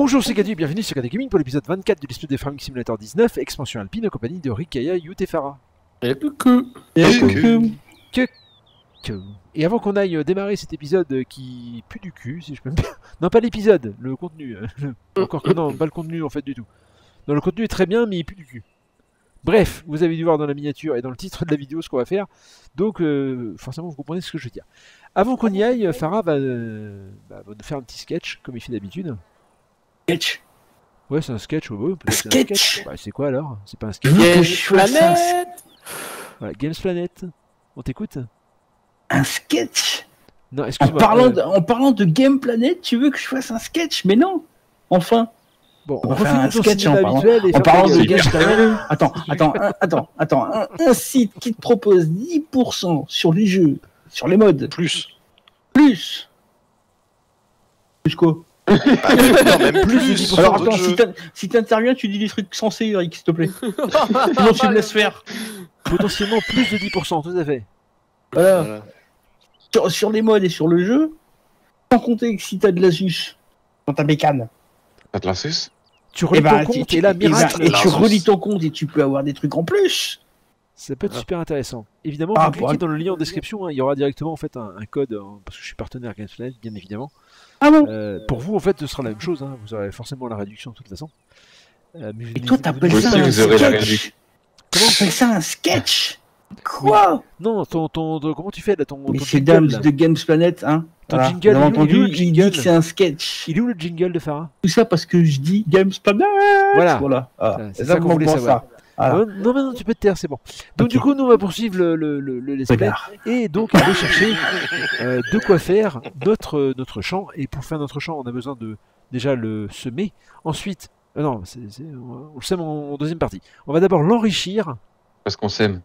Bonjour, c'est Gadu, bienvenue sur KD Gaming pour l'épisode 24 de l'esprit des Farming Simulator 19, expansion alpine en compagnie de Rikaya, Yout et Farah. Et coucou. Et avant qu'on aille démarrer cet épisode qui pue du cul, si je peux me dire. Non, pas l'épisode, le contenu. Encore que non, pas le contenu en fait du tout. Non, le contenu est très bien, mais il pue du cul. Bref, vous avez dû voir dans la miniature et dans le titre de la vidéo ce qu'on va faire, donc forcément vous comprenez ce que je veux dire. Avant qu'on y aille, Farah va nous faire un petit sketch, comme il fait d'habitude. Sketch. Ouais, c'est un sketch, ouais, Un sketch. Bah, c'est quoi alors? C'est pas un sketch. Games Planet. Voilà, Games Planet. On t'écoute? Un sketch. Non, En excuse-moi. parlant de Game Planet, tu veux que je fasse un sketch? Mais non. Enfin. Bon, on va refais faire un ton sketch cinéma en parlant- habituel et En faire parlant ton de sketch. Game Planet. Attends. Un site qui te propose 10% sur les jeux, sur les modes. Plus. Plus quoi? Non, même plus. de 10%. Alors d'autres attends, jeux. si t'interviens, tu dis des trucs sensés, Eric, s'il te plaît. Sinon tu me laisses faire. Potentiellement plus de 10%, tout à fait. Voilà. Sur les modes et sur le jeu, sans compter que si t'as de l'Asus dans ta bécane, T'as de la suce? Tu relis ton compte et là, miracle, et tu relis ton compte et tu peux avoir des trucs en plus. ça peut être super intéressant. Évidemment, Ah, vous cliquez ouais. dans le lien en description, hein, il y aura directement en fait un code, parce que je suis partenaire Games Planet, bien évidemment. Ah bon? Pour vous, en fait, ce sera la même chose, hein, vous aurez forcément la réduction de toute façon. Mais Et toi, t'appelles Vous ça aussi, un vous aurez la sketch? réduction. Comment T'appelles ça un sketch? Quoi? Non, comment tu fais là, ton Mais ton c'est jingle, Dams là de Games Planet, hein? Ton Voilà. jingle, Vous avez il est où entendu, le il dit jingle que c'est un sketch. Il est où le jingle de Farah? Tout ça parce que je dis Games Planet. Voilà. Ah, C'est ça qu'on voulait exactement savoir. Voilà. Non, tu peux te taire, c'est bon. Donc Ok. du coup, nous on va poursuivre le let's play Regarde. et donc aller chercher de quoi faire notre champ. Et pour faire notre champ, on a besoin de déjà le semer. Ensuite, non, on le sème en deuxième partie. On va d'abord l'enrichir. Parce qu'on s'aime.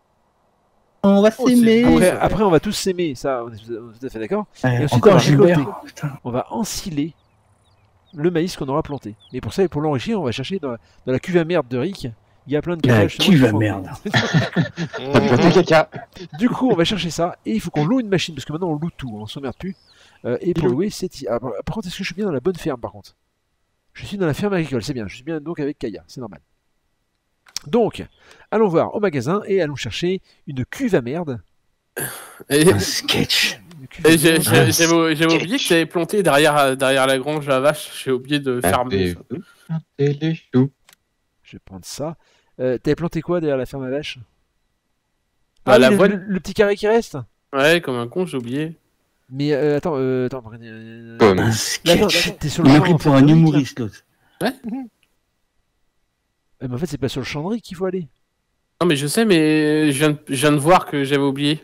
On va s'aimer. Après, on va tous s'aimer. Ça, on est tout à fait d'accord. Et ensuite, on Encore va Gilbert. récolter. Putain. On va ensiler le maïs qu'on aura planté. Et pour ça, et pour l'enrichir, on va chercher dans la cuve à merde de Rick. Il y a plein de La cacages, cuve à justement, merde. Planter caca. Du coup, on va chercher ça et il faut qu'on loue une machine parce que maintenant on loue tout, on s'emmerde plus. Et pour louer, c'est. Par contre, est-ce que je suis bien dans la bonne ferme par contre? Je suis dans la ferme agricole, c'est bien. Je suis bien donc avec Kaya, c'est normal. Donc, allons voir au magasin et allons chercher une cuve à merde. Et Un sketch. Une cuve à et merde. j'avais oublié que t'avais planté derrière la grange à vache. J'ai oublié de fermer. Plantez les choux. Je vais prendre ça. T'avais planté quoi derrière la ferme à vache? Bah, la le, voie- le petit carré qui reste? Ouais, comme un con, j'ai oublié. Mais attends. Un Là, attends, sketch. t'es sur le Il m'a champ, pris en pour fait, un de Rick, là. humoriste, l'autre. Mais en fait, c'est pas sur le champ de Rick qu'il faut aller. Non, mais je sais, mais je viens de voir que j'avais oublié.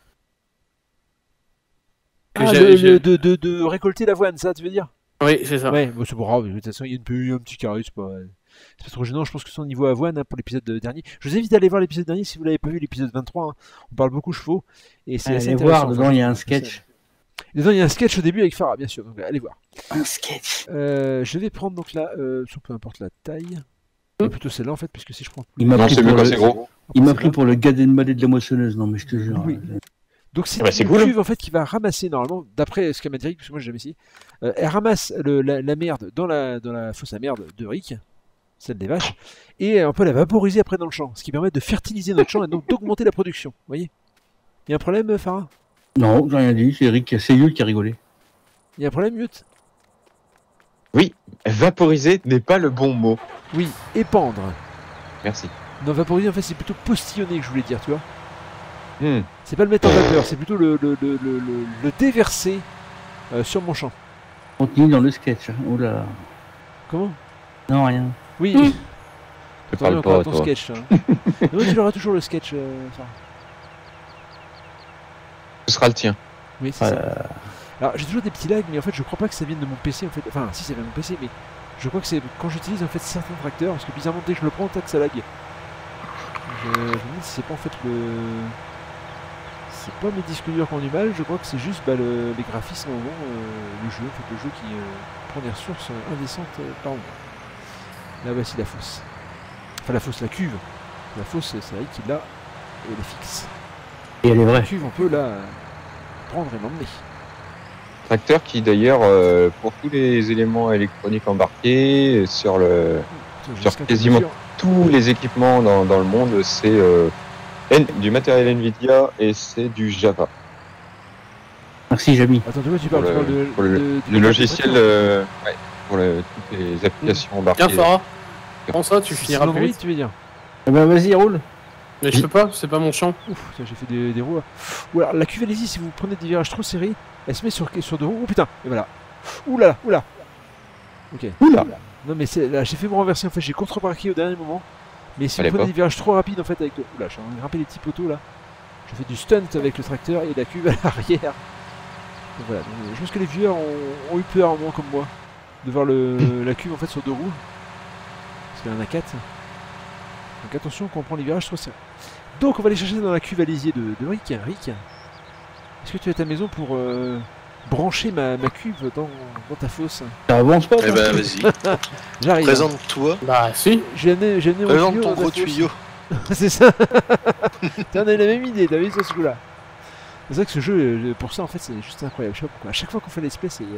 Que Ah, de récolter l'avoine, ça, tu veux dire? Oui, c'est ça. Ouais, bon, c'est pas grave, de toute façon, il y a un petit carré, c'est pas trop gênant. Je pense que c'est au niveau avoine hein, pour l'épisode dernier. Je vous invite à aller voir l'épisode dernier si vous l'avez pas vu, l'épisode 23. Hein. On parle beaucoup chevaux et c'est assez Allez intéressant. voir, dedans il y a un sketch. Dedans, il y a un sketch au début avec Farah, bien sûr, donc allez voir. Un sketch. Je vais prendre donc là, peu importe la taille. Plutôt celle-là en fait, puisque si je prends plus. Il m'a Non, pris c'est mieux pour quand le- c'est gros. Il m'a pris pour le gars d'Enmalé de la moissonneuse, non mais je te jure. Oui. Donc c'est Bah, c'est une cool. cuve en fait qui va ramasser normalement, d'après ce qu'a m'a dit Rick, parce que moi j'ai jamais essayé, elle ramasse la merde dans la fosse à merde de Rick, celle des vaches, et on peut la vaporiser après dans le champ, ce qui permet de fertiliser notre champ et donc d'augmenter la production. Vous voyez? Il y a un problème, Farah? Non, j'ai rien dit, c'est Eric, c'est Yul qui a rigolé. Il y a un problème, Yut? Oui, vaporiser n'est pas le bon mot. Oui, épandre. Merci. Non, vaporiser en fait c'est plutôt postillonner que je voulais dire, tu vois. Hmm. C'est pas le mettre en vapeur, c'est plutôt le déverser sur mon champ. Continue dans le sketch. Oh là là. Comment? Non, rien. Oui. Je Attendez parle encore pas, à ton toi. sketch. Hein. Non, tu auras toujours le sketch, Farah. Ce sera le tien. Oui, c'est ça. Alors j'ai toujours des petits lags, mais en fait je crois pas que ça vienne de mon PC en fait. Enfin, si ça vient de mon PC, mais je crois que c'est quand j'utilise en fait certains tracteurs, parce que bizarrement dès que je le prends, tac, ça lag. Je me demande si c'est pas en fait c'est pas mes disques durs qui ont du mal, je crois que c'est juste les graphismes en gros, le jeu qui prend des ressources indécentes par moment. Là voici la fosse. Enfin la fosse, la cuve. La fosse c'est vrai qu'il l'a et elle est fixe. Et elle est La vraie. cuve on peut la prendre et l'emmener. tracteur qui d'ailleurs, pour tous les éléments électroniques embarqués, sur quasiment tous les équipements dans le monde, c'est du matériel Nvidia et c'est du Java. Merci, Jamy. Attends, de quoi tu parles? Tu parles Le logiciel, pour toutes les applications embarquées. Tiens, Farah. Prends ça, tu finiras plus Android, vite. tu veux dire? Eh ben, vas-y, roule. Mais je peux pas, c'est pas mon champ. Ouf, putain, j'ai fait des roues. Ou alors la cuve allez-y, si vous prenez des virages trop serrés, elle se met sur deux roues. Oh putain, et voilà. Oula, oula. Ok. Oula. Non mais là j'ai fait me renverser en fait, j'ai contre-braqué au dernier moment. Mais si vous Fallait prenez pas. des virages trop rapides en fait avec le... Oula, je suis en train de grimper les petits poteaux là. Je fais du stunt avec le tracteur et la cuve à l'arrière. Donc, voilà, donc, je pense que les viewers ont eu peur, moins comme moi, de voir la cuve en fait sur deux roues. Parce qu'il y en a 4. Donc attention quand on prend les virages trop serrés. Donc on va aller chercher dans la cuve à lisier de Rick. Rick, est-ce que tu es à ta maison pour brancher ma cuve dans ta fosse? Ça avance pas, Eh toi ben vas-y, J'arrive. présente-toi, Bah si. J'ai amené mon présente tuyau ton dans ta gros fosse. tuyau. C'est ça. T'en as la même idée, t'as vu sur ce coup-là. C'est vrai que ce jeu, pour ça en fait, c'est juste incroyable. Je sais pas pourquoi. À chaque fois qu'on fait l'espèce, c'est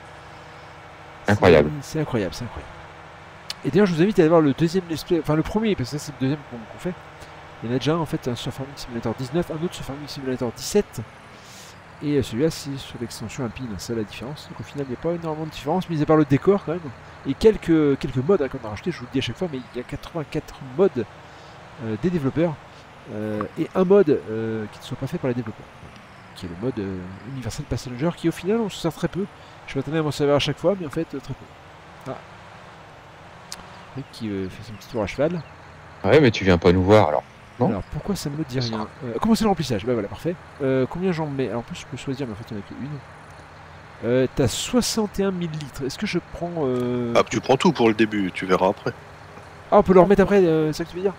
Incroyable. C'est incroyable, c'est incroyable. Et d'ailleurs, je vous invite à aller voir le deuxième let's play, enfin le premier, parce que ça c'est le deuxième qu'on fait. Il y en a déjà un en fait, un sur Farming Simulator 19, un autre sur Farming Simulator 17. Et celui-là, c'est sur l'extension Alpine, c'est la différence. Donc au final, il n'y a pas énormément de différence, mis à part le décor quand même. Et quelques modes qu'on a rajouté, je vous le dis à chaque fois, mais il y a 84 modes des développeurs. Et un mode qui ne soit pas fait par les développeurs. Qui est le mode Universal Passenger, qui au final, on se sert très peu. Je m'attendais à m'en servir à chaque fois, mais en fait, très peu. Ah. Rick qui fait son petit tour à cheval. Ouais, mais tu viens pas nous voir alors. Non. Alors pourquoi ça me dit rien? Comment c'est le remplissage? Bah voilà, parfait. Combien j'en mets? Alors en plus je peux choisir, mais en fait il n'y en a qu'une. T'as 61 000 litres. Est-ce que je prends... Ah, tu prends tout pour le début, tu verras après. Ah, on peut le remettre après, c'est ça que tu veux dire?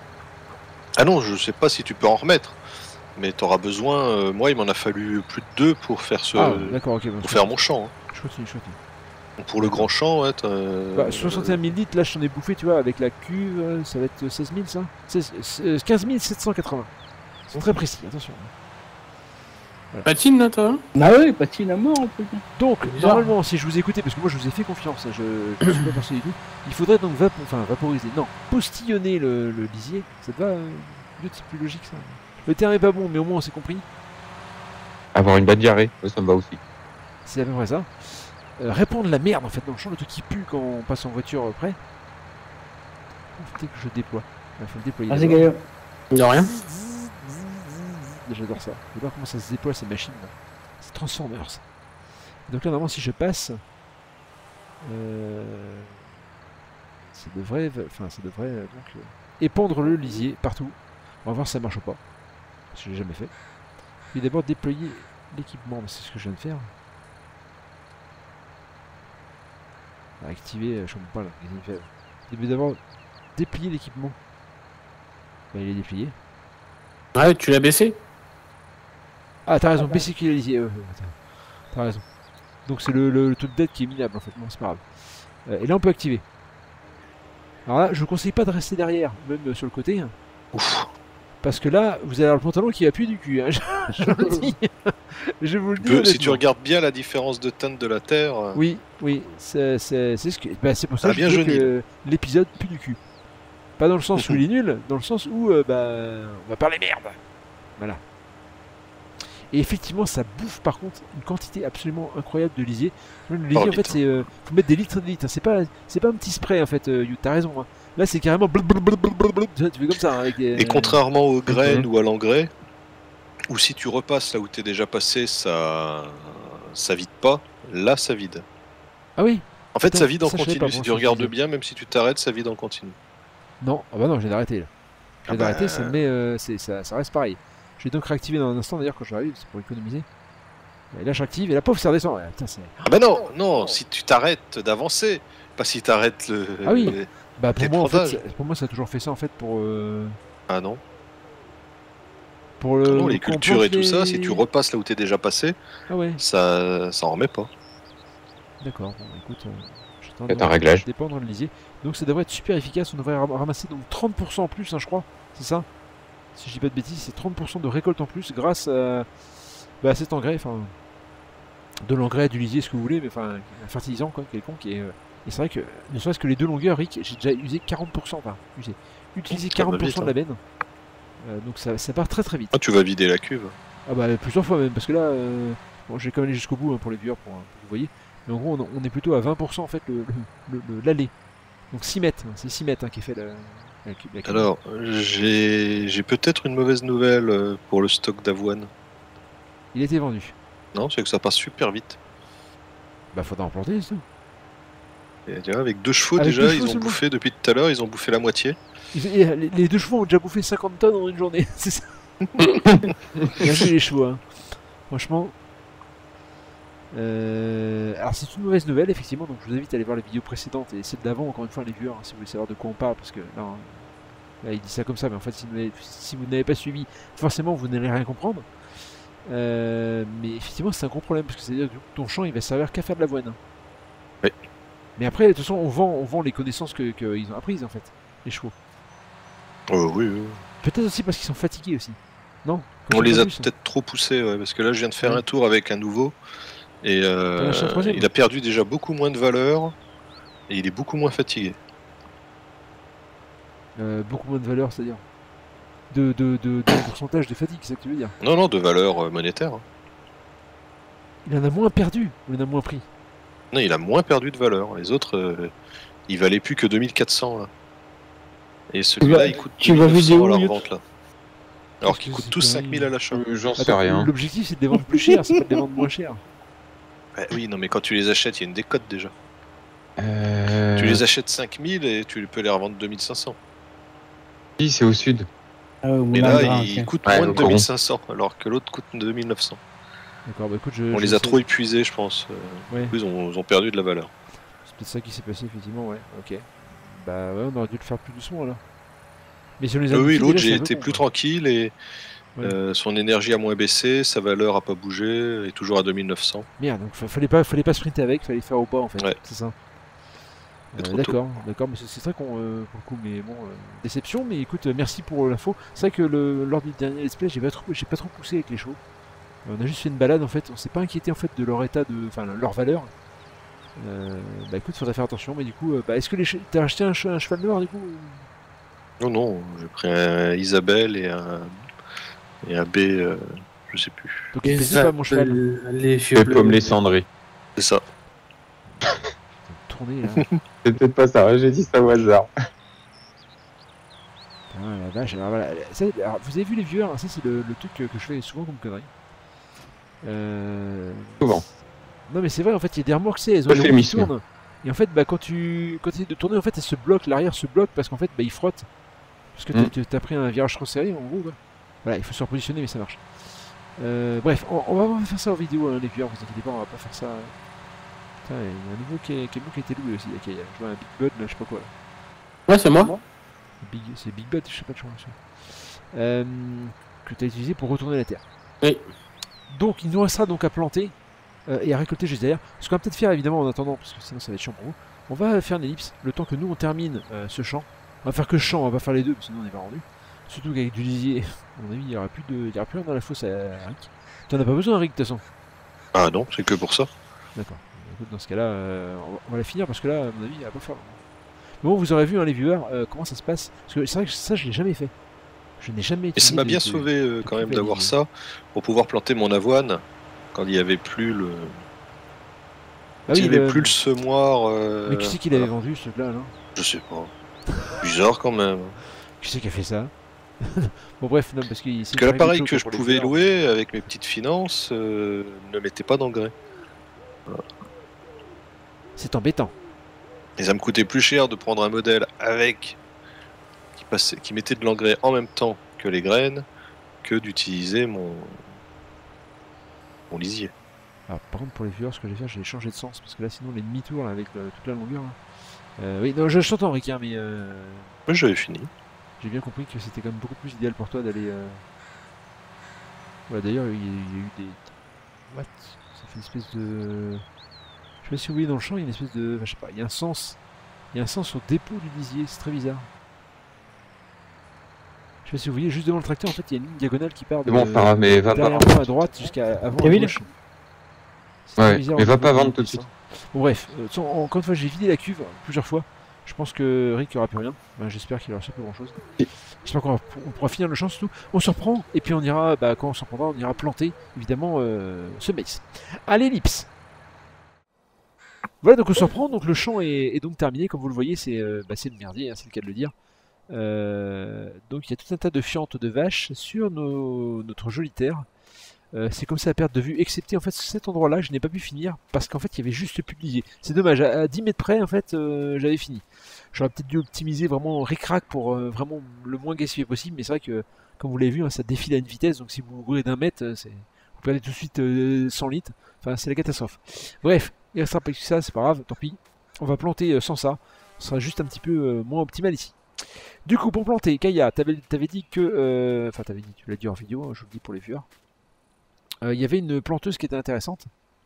Ah non, je sais pas si tu peux en remettre, mais t'auras besoin. Moi, il m'en a fallu plus de 2 pour faire Ah, d'accord, ok. Bon, pour faire mon champ. Hein. Je continue. Donc, pour le grand champ, ouais, Bah, 61 000 litres, là j'en ai bouffé, tu vois, avec la cuve, ça va être 16 000 ça 15 780. Ils sont très précis, attention. Patine là, toi. Ah ouais, patine à mort, le truc. Donc, Bizarre. normalement, si je vous écoutais, parce que moi je vous ai fait confiance, hein, je ne suis pas persuadé du tout, il faudrait donc vaporiser, non, postillonner le lisier. Ça te va, c'est plus logique ça. Le terme est pas bon, mais au moins on s'est compris. Avoir une bonne diarrhée, ouais, ça me va aussi. C'est à peu près ça. Répondre la merde en fait dans le champ, le truc qui pue quand on passe en voiture près. Faut que je déploie. Il faut le déployer. Vas-y, d'abord. Gaël. De rien. J'adore ça. Je sais pas comment ça se déploie ces machines là. C'est Transformers. Donc là normalement si je passe, ça devrait donc épandre le lisier partout. On va voir si ça marche ou pas. Parce que je l'ai jamais fait. Je vais d'abord déployer l'équipement, mais c'est ce que je viens de faire. Activer, je comprends pas là. Il veut d'abord déplier l'équipement. Bah, il est déplié. Ouais, tu l'as baissé. Ah, t'as raison, baisser le lisier. T'as raison. Donc c'est le taux de dette qui est minable en fait. Non, c'est pas grave. Et là, on peut activer. Alors là, je vous conseille pas de rester derrière, même sur le côté. Hein, Ouf. parce que là, vous allez avoir le pantalon qui va puer du cul. Hein, je vous le dis. Je vous le dis. Si tu honnêtement. regardes bien la différence de teinte de la terre, Oui, c'est ce que. Bah, c'est pour ça Ah, que je bien disais jauni. que l'épisode pue du cul. Pas dans le sens où il est nul, dans le sens où on va parler merde. Voilà. Et effectivement, ça bouffe par contre une quantité absolument incroyable de lisier. Le lisier, en fait, litre. c'est faut mettre des litres et des litres. C'est pas un petit spray en fait. You, t'as raison. Hein. Là, c'est carrément blablabla. Tu fais comme ça. Hein, avec, Et contrairement aux graines ou à l'engrais, ou si tu repasses là où t'es déjà passé, ça vide pas. Là, ça vide. Ah oui. En fait, Putain, ça vide en ça, je savais continu. pas, Si bon, tu ça, regardes je disais. bien, même si tu t'arrêtes, ça vide en continu. Non. Ah bah non, je viens d'arrêter là. Je viens Ah bah. d'arrêter, ça me met, ça reste pareil. Je vais donc réactiver dans un instant d'ailleurs quand j'arrive, c'est pour économiser. Et là, j'active et la pauvre, ça redescend. Ouais, putain, c'est. Ah bah non, non, si tu t'arrêtes d'avancer, pas si t'arrêtes le. Ah oui. Bah pour Les moi, en fait, frondages. pour moi, ça a toujours fait ça en fait pour le. Ah non. Pour Non, les qu'on cultures et plante tout ça, les- si tu repasses là où t'es déjà passé, Ah ouais, ça en remet pas. d'accord. Bon, écoute, j'attends Faites un réglage. dépendre le lisier. Donc ça devrait être super efficace. On devrait ramasser donc 30% en plus, hein, je crois. C'est ça. Si je dis pas de bêtises, c'est 30% de récolte en plus grâce à cet engrais. Enfin, de l'engrais, du lisier, ce que vous voulez, mais enfin un fertilisant quoi, quelconque. Et c'est vrai que ne serait-ce que les 2 longueurs, Rick, j'ai déjà usé 40%, enfin utilisé 40% de la benne. Donc ça part très très vite. Ah, tu vas vider la cuve. Ah bah plusieurs fois même, parce que là, bon, j'ai quand même allé jusqu'au bout hein, pour les viewers, pour que vous voyez. Mais en gros, on est plutôt à 20% en fait l'allée. Donc 6 mètres, hein, c'est 6 mètres hein, qui est fait la cuve. Alors, j'ai peut-être une mauvaise nouvelle pour le stock d'avoine. Il était vendu. Non, c'est que ça passe super vite. Bah faudra en planter, c'est tout. Et, tu vois, avec 2 chevaux Avec déjà, 2 chevaux ils ont seulement. bouffé depuis tout à l'heure, ils ont bouffé la moitié. Les 2 chevaux ont déjà bouffé 50 tonnes en une journée, c'est ça. Merci les chevaux, hein. Franchement. Alors c'est une mauvaise nouvelle effectivement, donc je vous invite à aller voir les vidéos précédentes et celles d'avant, encore une fois les viewers, hein, si vous voulez savoir de quoi on parle, parce que là il dit ça comme ça, mais en fait si vous n'avez pas suivi, forcément vous n'allez rien comprendre. Mais effectivement c'est un gros problème, parce que c'est-à-dire que ton champ il va servir qu'à faire de l'avoine. Hein. Oui. Mais après de toute façon on vend les connaissances qu'ils ont apprises en fait, les chevaux. Oui. Peut-être aussi parce qu'ils sont fatigués aussi. Non? On les a Plus, hein. peut-être trop poussés, ouais, parce que là je viens de faire Ouais. un tour avec un nouveau, et T'en as acheté un troisième? il a perdu déjà beaucoup moins de valeur, et il est beaucoup moins fatigué. Beaucoup moins de valeur, c'est-à-dire de pourcentage de fatigue, c'est ça que tu veux dire? Non, de valeur monétaire. Hein. Il en a moins perdu ou il en a moins pris? Non, il a moins perdu de valeur. Les autres, il valait plus que 2400 là. Et celui-là, il coûte tu vas 2900 vider à où, la Yut revente là. Alors qu'ils Qu'est-ce coûtent que tous c'est 5000 à l'achat. J'en sais Attends, rien. l'objectif c'est de les vendre plus cher, c'est pas de les vendre moins cher. Bah oui, non, mais quand tu les achètes, il y a une décote déjà. Euh... Tu les achètes 5000 et tu peux les revendre 2500. Si, c'est au sud. Ah ouais, Mais Moulin là, Gras, il ok. coûte Ouais, moins de au Coron. 2500, alors que l'autre coûte 2900. D'accord, bah écoute, On les a trop épuisés, je pense. Ouais. Ils ont perdu de la valeur. C'est peut-être ça qui s'est passé, effectivement, ouais, ok. Bah ouais, on aurait dû le faire plus doucement là. Mais si on les a Oui, bouffés, l'autre, déjà, j'ai c'est un peu été con, plus quoi. tranquille et Ouais. son énergie a moins baissé, sa valeur a pas bougé, elle est toujours à 2900. Merde, donc fallait pas sprinter avec, fallait faire au pas en fait, Ouais. c'est ça. C'est trop D'accord, mais c'est très con pour le coup, mais bon, déception, mais écoute, merci pour l'info. C'est vrai que lors du dernier let's play, j'ai pas trop poussé avec les chevaux. On a juste fait une balade en fait, on s'est pas inquiété en fait de leur état enfin leur valeur. Bah écoute, faudrait faire attention, mais du coup, est-ce que t'as acheté un cheval noir du coup? Non, j'ai pris un Isabelle et un B, je sais plus. Donc il plaisait pas mon cheval. Les C'est cheveux bleus. comme les cendrés. C'est ça. Tourner là. C'est peut-être pas ça, j'ai dit ça au hasard. Ah la vache, alors voilà. Alors, vous avez vu les viewers, ça c'est le truc que je fais souvent comme connerie. Souvent. Non mais c'est vrai, en fait il y a des remorques, elles ont les roues qui Euphémisme. tournent. Et en fait quand tu essaies de tourner, en fait elle se bloque, l'arrière se bloque parce qu'en fait il frotte. Parce que t'as pris un virage trop serré en gros. Quoi. Voilà, il faut se repositionner mais ça marche. Bref, on va faire ça en vidéo les viewers, vous inquiétez pas, on va pas faire ça. Putain, il y a un nouveau camion qui a été loué aussi, ok, je vois un Big Bud là, je sais pas quoi là. Ouais, c'est moi. C'est Big Bud, je sais pas de choix. Que tu as utilisé pour retourner la terre. Oui. Donc il nous restera donc à planter et à récolter juste derrière. Ce qu'on va peut-être faire évidemment en attendant, parce que sinon ça va être chiant pour vous, on va faire une ellipse le temps que nous on termine ce champ. On va faire que champ, on va pas faire les deux, parce que sinon on est pas rendu. Surtout qu'avec du lisier, à mon avis, il y aura plus rien dans la fosse à Rick. T'en as pas besoin Rick de toute façon. Ah non, c'est que pour ça. D'accord. Écoute, dans ce cas-là, on va la finir parce que là, à mon avis, il va pas faire. Mais bon, vous aurez vu, hein, les viewers, comment ça se passe. Parce que c'est vrai que ça, je l'ai jamais fait. Je n'ai jamais Et utilisé. ça m'a bien sauvé quand même d'avoir ça pour pouvoir planter mon avoine quand il n'y avait plus le. Ah il oui, n'y avait plus le semoir. Mais qui c'est qui l'avait vendu ce truc-là, non? Je sais pas. Bizarre quand même. Qui c'est qui a fait ça? Bon, bref, non, parce que. Parce que l'appareil que je pouvais louer avec mes petites finances ne mettait pas d'engrais. Voilà. C'est embêtant. Et ça me coûtait plus cher de prendre un modèle avec qui mettait de l'engrais en même temps que les graines que d'utiliser mon lisier. Alors, par contre, pour les viewers, ce que je vais faire, je vais changer de sens parce que là, sinon, les demi-tours là, avec toute la longueur. Là. Oui, non, je t'entends, Rick, hein, mais Moi j'avais fini. j'ai bien compris que c'était quand même beaucoup plus idéal pour toi d'aller. Voilà, d'ailleurs, il y a eu des. What? Ça fait une espèce de. Je sais pas si vous voyez dans le champ, il y a une espèce de. Enfin, je sais pas, il y a un sens. Il y a un sens au dépôt du lisier, c'est très bizarre. Je sais pas si vous voyez, juste devant le tracteur, en fait, il y a une ligne diagonale qui part de. C'est bon, Farah, mais va pas. derrière moi à droite jusqu'à avant T'as à vu, gauche. C'est très Ouais, bizarre mais au va niveau pas des vendre tout de dessins. suite. Bon, bref, encore une fois, j'ai vidé la cuve plusieurs fois. Je pense que Rick aura plus rien. Ben, j'espère qu'il aura plus grand chose. J'espère qu'on pourra finir le champ surtout. On se reprend et puis on ira, quand on s'en prendra, on ira planter évidemment ce maïs. Allez, l'ellipse. Voilà, donc on se reprend. Donc le champ est donc terminé. Comme vous le voyez, c'est le merdier, hein, c'est le cas de le dire. Donc il y a tout un tas de fientes de vaches sur notre jolie terre. C'est comme ça à perte de vue, excepté en fait cet endroit-là, je n'ai pas pu finir parce qu'en fait il y avait juste publié. C'est dommage, à 10 mètres près en fait j'avais fini. J'aurais peut-être dû optimiser vraiment ric-rac pour vraiment le moins gaspiller possible, mais c'est vrai que comme vous l'avez vu, hein, ça défile à une vitesse, donc si vous gourez d'un mètre, vous perdez tout de suite 100 litres. Enfin c'est la catastrophe. Bref, il restera pas que ça, c'est pas grave, tant pis. On va planter sans ça, ce sera juste un petit peu moins optimal ici. Du coup pour planter, Kaya, t'avais dit que... Enfin t'avais dit, tu l'as dit en vidéo, hein, je vous le dis pour les viewers. Il y avait une planteuse qui était intéressante.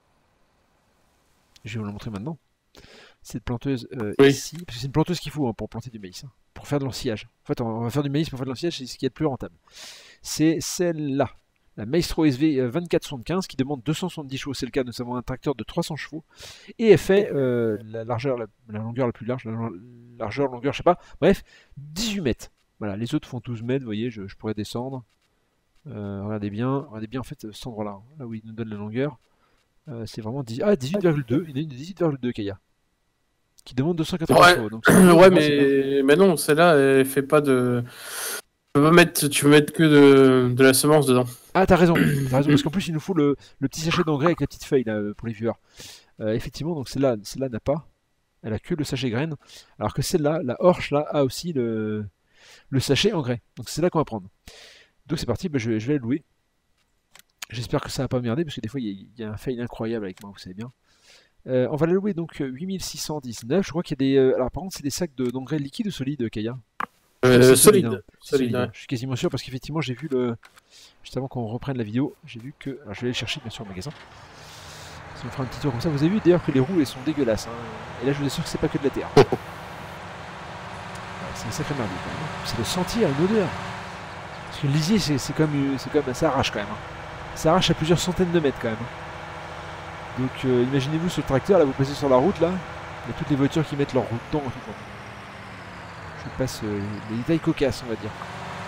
Je vais vous la montrer maintenant. Cette planteuse ici, parce que c'est une planteuse qu'il faut hein, pour planter du maïs, hein, pour faire de l'ensillage. En fait, on va faire du maïs pour faire de l'ensillage, c'est ce qui est le plus rentable. C'est celle-là, la Maestro SV 2475 qui demande 270 chevaux. C'est le cas, nous avons un tracteur de 300 chevaux et elle fait la longueur la plus large, longueur, je sais pas. Bref, 18 mètres. Voilà, les autres font 12 mètres. Vous voyez, je pourrais descendre. Regardez bien en fait cet endroit là, là où il nous donne la longueur, c'est vraiment 18,2, il y en a une de 18,2 Kaya, qui demande 280 chevaux. Donc ouais, mais non, celle-là, elle fait pas de... Tu peux mettre que de la semence dedans. Ah t'as raison, parce qu'en plus il nous faut le petit sachet d'engrais avec la petite feuille là, pour les viewers. Effectivement, donc celle-là n'a pas, elle a que le sachet graines, alors que celle-là, la Horsch là, a aussi le sachet engrais, donc c'est là qu'on va prendre. Donc c'est parti, je vais la louer. J'espère que ça va pas merder, parce que des fois il y a un fail incroyable avec moi, vous savez bien. On va la louer donc 8619, je crois qu'il y a des... alors par contre c'est des sacs d'engrais liquide ou solide, Kaya? Solide. Hein. Solide, ouais. Je suis quasiment sûr, parce qu'effectivement j'ai vu le... Juste avant qu'on reprenne la vidéo, j'ai vu que... Alors je vais aller le chercher bien sûr au magasin. Si on fera un petit tour comme ça, vous avez vu d'ailleurs que les roues elles sont dégueulasses. Hein. Et là je vous assure que c'est pas que de la terre. C'est un sacré merdier quand même. C'est le sentir, une odeur. Parce que le lisier, c'est comme ça arrache quand même. Hein. Ça arrache à plusieurs centaines de mètres quand même. Hein. Donc imaginez-vous sur le tracteur, là vous passez sur la route là, il y a toutes les voitures qui mettent leur roue dedans. Tout, je passe les détails cocasses on va dire.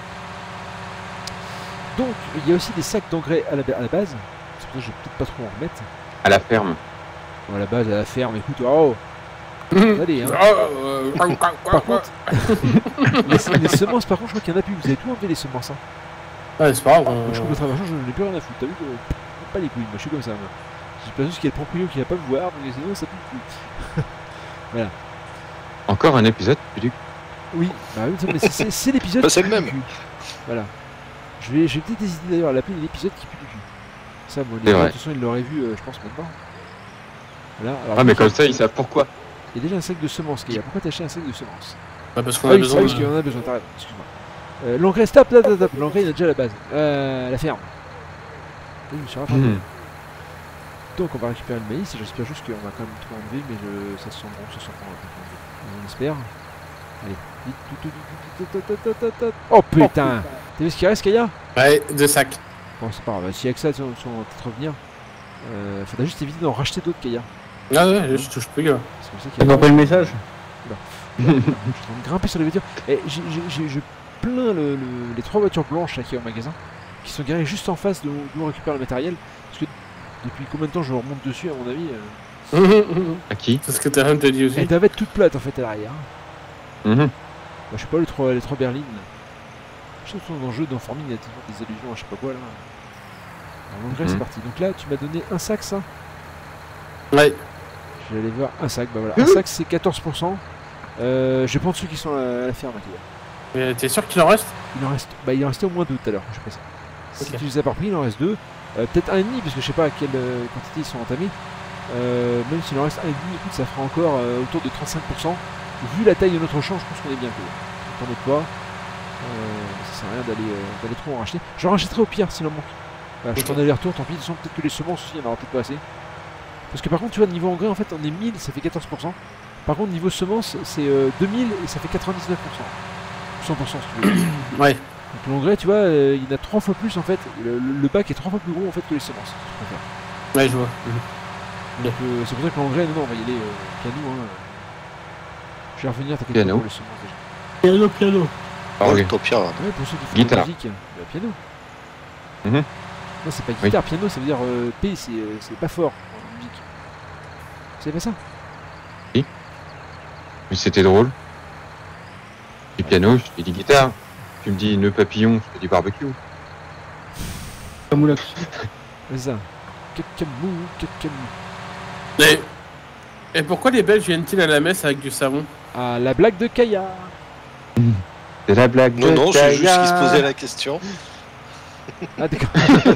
Donc il y a aussi des sacs d'engrais à la base. C'est pour ça que je vais peut-être pas trop en remettre. À la ferme. Bon, à la base, à la ferme, écoute, oh. Allez, hein. Par contre, les semences, par contre, je crois qu'il y en a plus. Vous avez tout enlevé les semences. Hein. Ouais, c'est pas grave. Je trouve que votre je n'ai plus rien à foutre. T'as vu que. Pas les couilles, moi je suis comme ça. Moi. J'ai pas juste qu'il y a le proprio qui va pas me voir, mais sinon ça pue le cul. Voilà. Encore un épisode du... Oui, bah oui, mais c'est l'épisode. Bah, c'est qui le pue même. du cul. Voilà. Je vais peut-être hésiter d'ailleurs à l'appeler l'épisode qui pue du cul. Ça, bon, C'est gens, vrai. de toute façon, ils l'auraient vu, je pense maintenant. Voilà. Alors, Ah mais comme ça ils savent pourquoi. il y a déjà un sac de semences, Kaya. Pourquoi t'as acheté un sac de semences? Bah, parce qu'on Ah a oui, besoin parce qu'il y en a besoin, t'as raison, excuse-moi. L'engrais, stop. L'engrais, il a déjà la base. La ferme. Oui, je me suis rattrapé. Donc, on va récupérer le maïs. J'espère juste qu'on va quand même tout enlever, mais ça se sent bon, ça se sent bon. On espère. Allez, vite. Oh putain! T'as vu ce qu'il reste, Kaya? Ouais, 2 sacs. Bon, c'est pas grave. Si avec ça, on va peut-être revenir. Faudra juste éviter d'en racheter d'autres, Kaya. Ah ouais, je touche plus, gars. C'est comme ça qu'il Tu y a... m'as pas le message? Je suis en train de grimper sur les voitures. Et je plains les 3 voitures blanches là, qui est au magasin, qui sont garées juste en face d'où on récupère le matériel. Parce que depuis combien de temps je remonte dessus, à mon avis À qui? C'est ce que t'as dit aussi. elles doivent être toutes plates en fait à l'arrière. Mhm. Bah, je sais pas, les trois berlines. Je sais que dans le jeu d'Enforming, il y a toujours des allusions à je sais pas quoi là. Alors, l'engrais, c'est parti. Donc là, tu m'as donné un sac, ça? Ouais. Je vais aller voir un sac. Bah voilà, un sac c'est 14%. Je vais prendre ceux qui sont à la ferme. Mais t'es sûr qu'il en reste? Il en restait au moins 2 tout à l'heure, je fais ça. Si Ok. tu les as pas pris, il en reste 2. Peut-être 1,5 parce que je sais pas à quelle quantité ils sont entamés. Même s'il en reste 1,5, écoute, ça fera encore autour de 35%. Vu la taille de notre champ, je pense qu'on est bien payé. T'en es pas. Ça sert à rien d'aller trop en racheter. J'en rachèterai au pire s'il en manque. Voilà, je prends aller-retour, tant pis. De toute façon, peut-être que les semences aussi, il n'y en aura peut-être pas assez. Parce que par contre, tu vois, niveau engrais, en fait, on est 1000, ça fait 14%. Par contre, niveau semences, c'est 2000 et ça fait 99%. 100% si tu veux. Ouais. Donc l'engrais, tu vois, il y en a 3 fois plus en fait. Le bac est 3 fois plus gros en fait que les semences. Si tu préfères. Ouais, je vois. Donc c'est pour ça que l'engrais, non, on va y aller piano. Hein. Je vais revenir, t'inquiète pas Piano. pour les semences déjà. Piano. Ah, ok. Tant pire. Ouais, pour ceux qui font Guitare. la musique, piano. Mhm. Non, c'est pas guitare, piano, ça veut dire P, c'est pas fort en musique. C'est pas ça? Mais c'était drôle. Du piano, je te dis guitare. Tu me dis nœud papillon, je te dis barbecue. Camoulax. C'est ça. Cacamou, cacamou. Et pourquoi les Belges viennent-ils à la messe avec du savon? Ah, la blague de Kaya. C'est la blague Non, de non, c'est juste Kaya. qu'il se posait la question. Ah, d'accord.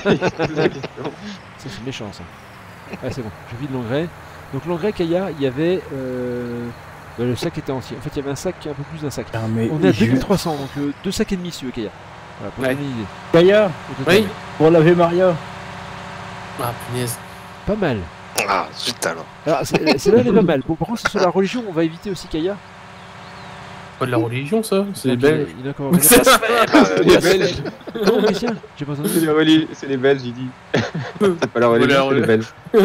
Ça, c'est méchant, ça. Ah, c'est bon, je vide l'engrais. Donc, l'engrais Kaya, il y avait. Le sac était entier. En fait, il y avait un sac, un peu plus d'un sac. Ah, mais On est à je- 2300, donc 2 sacs et demi, si tu veux, Kaya. Voilà, pour Ouais. donner une idée. Gaïa, Au total. Oui. pour laver Maria. Ah, punaise. Pas mal. Ah, zut alors. Alors, celle-là, elle est pas mal. Bon, par contre, c'est sur la religion, on va éviter aussi Kaya. Pas de la religion, ça? C'est les Donc, Belges. Il y en a encore. Ça se C'est les Belges. Non, Christian, j'ai pas entendu. C'est les Belges, il dit. C'est pas la religion, c'est les Belges.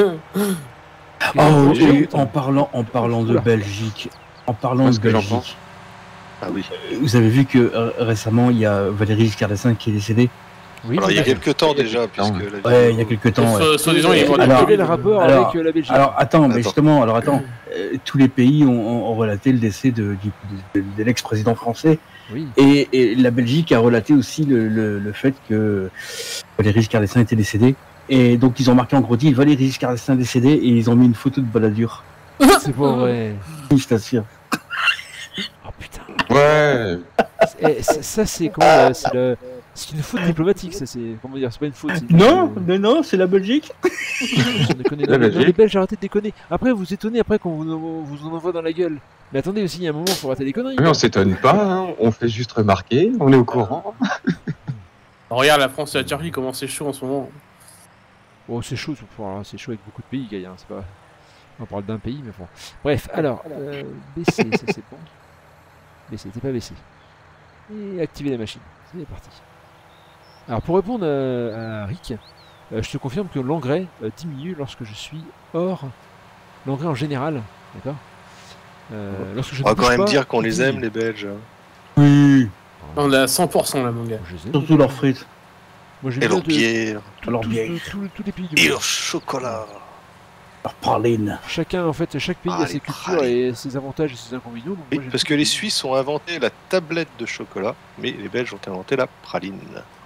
Oh, J'ai et honte. en parlant de Oula. Belgique, en parlant Moi, de ce que j'en Belgique, Ah oui. vous avez vu que récemment il y a Valéry Giscard d'Estaing qui est décédé. Oui, Alors il y a mais- quelques temps déjà, puisque Ouais. la vidéo- Ouais, il y a quelques temps. Ouais. Soi-disant, il est mort. Alors- Quel est le rapport alors- avec la Belgique? Alors attends, mais Attends. justement, tous les pays ont relaté le décès de l'ex-président français Oui. et la Belgique a relaté aussi le fait que Valéry Giscard d'Estaing était décédé. Et donc ils ont marqué en gros dit Valéry Giscard d'Estaing décédé et ils ont mis une photo de baladure. C'est pas vrai. Je t'assure. Oh putain. Ouais. Ça, c'est comment c'est une faute diplomatique, ça, c'est. Comment dire? C'est pas une faute. c'est- Non, c'est la Belgique. Sans déconner. La Non, mais Belgique. les Belges, arrêtez de déconner. Après, vous étonnez après qu'on vous en envoie dans la gueule. Mais attendez aussi, il y a un moment, faut arrêter les conneries. Mais on s'étonne pas, hein. On fait juste remarquer, on est au courant. Regarde la France et la Turquie, comment c'est chaud en ce moment. Oh, c'est chaud, c'est chaud avec beaucoup de pays, Gaïa. C'est pas. On parle d'un pays, mais bon. Bref, alors, baisser, ça c'est bon. Baisser, t'es pas baissé. Et activer la machine. C'est parti. Alors, pour répondre à Rick, je te confirme que l'engrais diminue lorsque je suis hors. L'engrais en général, d'accord. Lorsque je On va ne quand bouge même pas, dire qu'on il les aime, diminue. les Belges. Oui. On est à 100% là, mon gars. Je les aime, Surtout leurs frites. Moi, j'aime Et bien leur bière, leur bière. tous les pays du et monde. leur chocolat. Leurs pralines. Chacun, en fait, chaque pays Ah, a ses les cultures pralines. et ses avantages et ses inconvénients. donc Oui, moi, j'aime parce tous que les pays. Suisses ont inventé la tablette de chocolat, mais les Belges ont inventé la praline.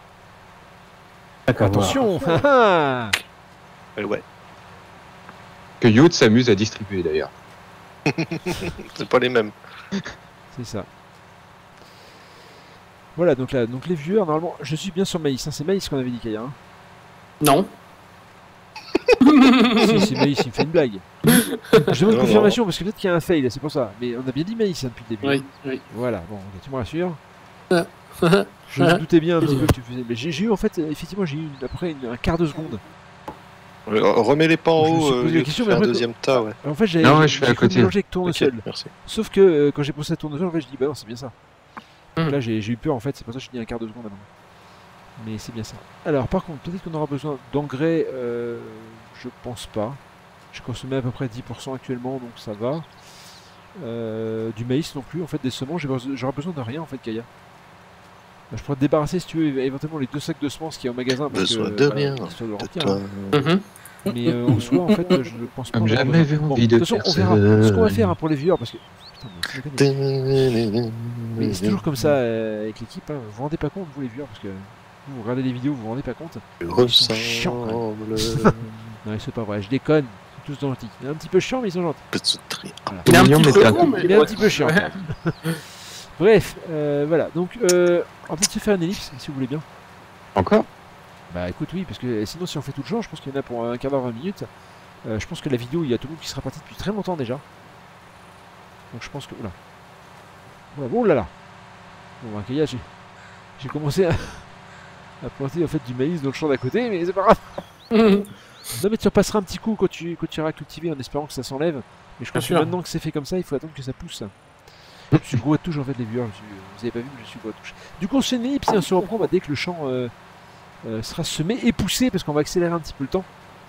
Attention haha. Ouais, Que Youth s'amuse à distribuer d'ailleurs. c'est pas les mêmes. C'est ça. Voilà, donc là, donc les viewers, normalement, je suis bien sur maïs, hein, c'est maïs qu'on avait dit, Kaya. Hein. Non. Si c'est maïs, il me fait une blague. Je demande Non, confirmation parce que peut-être qu'il y a un fail, c'est pour ça. Mais on a bien dit maïs hein, depuis le début. Oui, oui. Voilà, bon, ok, tu me rassures. Ah. Je me doutais bien un petit peu que tu faisais. Mais j'ai eu en fait, effectivement, j'ai eu après un quart de seconde. Remets-les pas en Je me suis haut, posé la lieu de question, faire mais après, un deuxième tas, ouais. En fait, j'ai Non, ouais, je fais à cru côté. mélanger avec Ok, tournesol. merci. Sauf que quand j'ai pensé à tournesol, en fait, je dis bah non, c'est bien ça. Donc là, j'ai eu peur en fait, c'est pour ça que je dis un quart de seconde avant. Mais c'est bien ça. Alors, par contre, peut-être qu'on aura besoin d'engrais, je pense pas. Je consommais à peu près 10% actuellement, donc ça va. Du maïs non plus, en fait, des semences, j'aurai besoin de rien en fait, Gaïa. Je pourrais te débarrasser si tu veux éventuellement les 2 sacs de semences qu'il y a au magasin. Parce Besoin que, de voilà, rien, histoire de le de remplir, toi. hein. Mais en soi, en fait, je ne pense pas. Comme en avoir jamais besoin. vu Bon, envie de de toute façon, on verra personne. ce qu'on va faire hein, pour les viewers parce que. Putain, mais tu déconnes. Mais c'est toujours comme ça avec l'équipe, hein. Vous vous rendez pas compte, vous les viewers, parce que vous regardez les vidéos, vous vous rendez pas compte. sont chiants, quand Ressemble. Non, c'est pas vrai, je déconne, ils sont tous gentils. Il est un petit peu chiant, mais ils sont gentils. Il est un Mignon, petit mais peu c'est un con, mais Il est un petit peu chiant. Bref, voilà, donc on va peut-être se faire une ellipse si vous voulez bien. Encore? Bah écoute, oui, parce que sinon, si on fait tout le genre, je pense qu'il y en a pour un quart d'heure, 20 minutes. Je pense que la vidéo, il y a tout le monde qui sera parti depuis très longtemps déjà. Donc je pense que. Oula. Oh là là. Bon, bah, Kaya, j'ai commencé à planter en fait du maïs dans le champ d'à côté, mais c'est pas grave. Non, mais tu repasseras un petit coup quand tu iras cultiver en espérant que ça s'enlève. Mais je pense que sûr. maintenant que c'est fait comme ça, il faut attendre que ça pousse. Je suis gros à touche en fait, les viewers. Vous avez pas vu, mais je suis gros à touche. Du coup, on se fait une ellipse et on se reprend bah, dès que le champ sera semé et poussé parce qu'on va accélérer un petit peu le temps.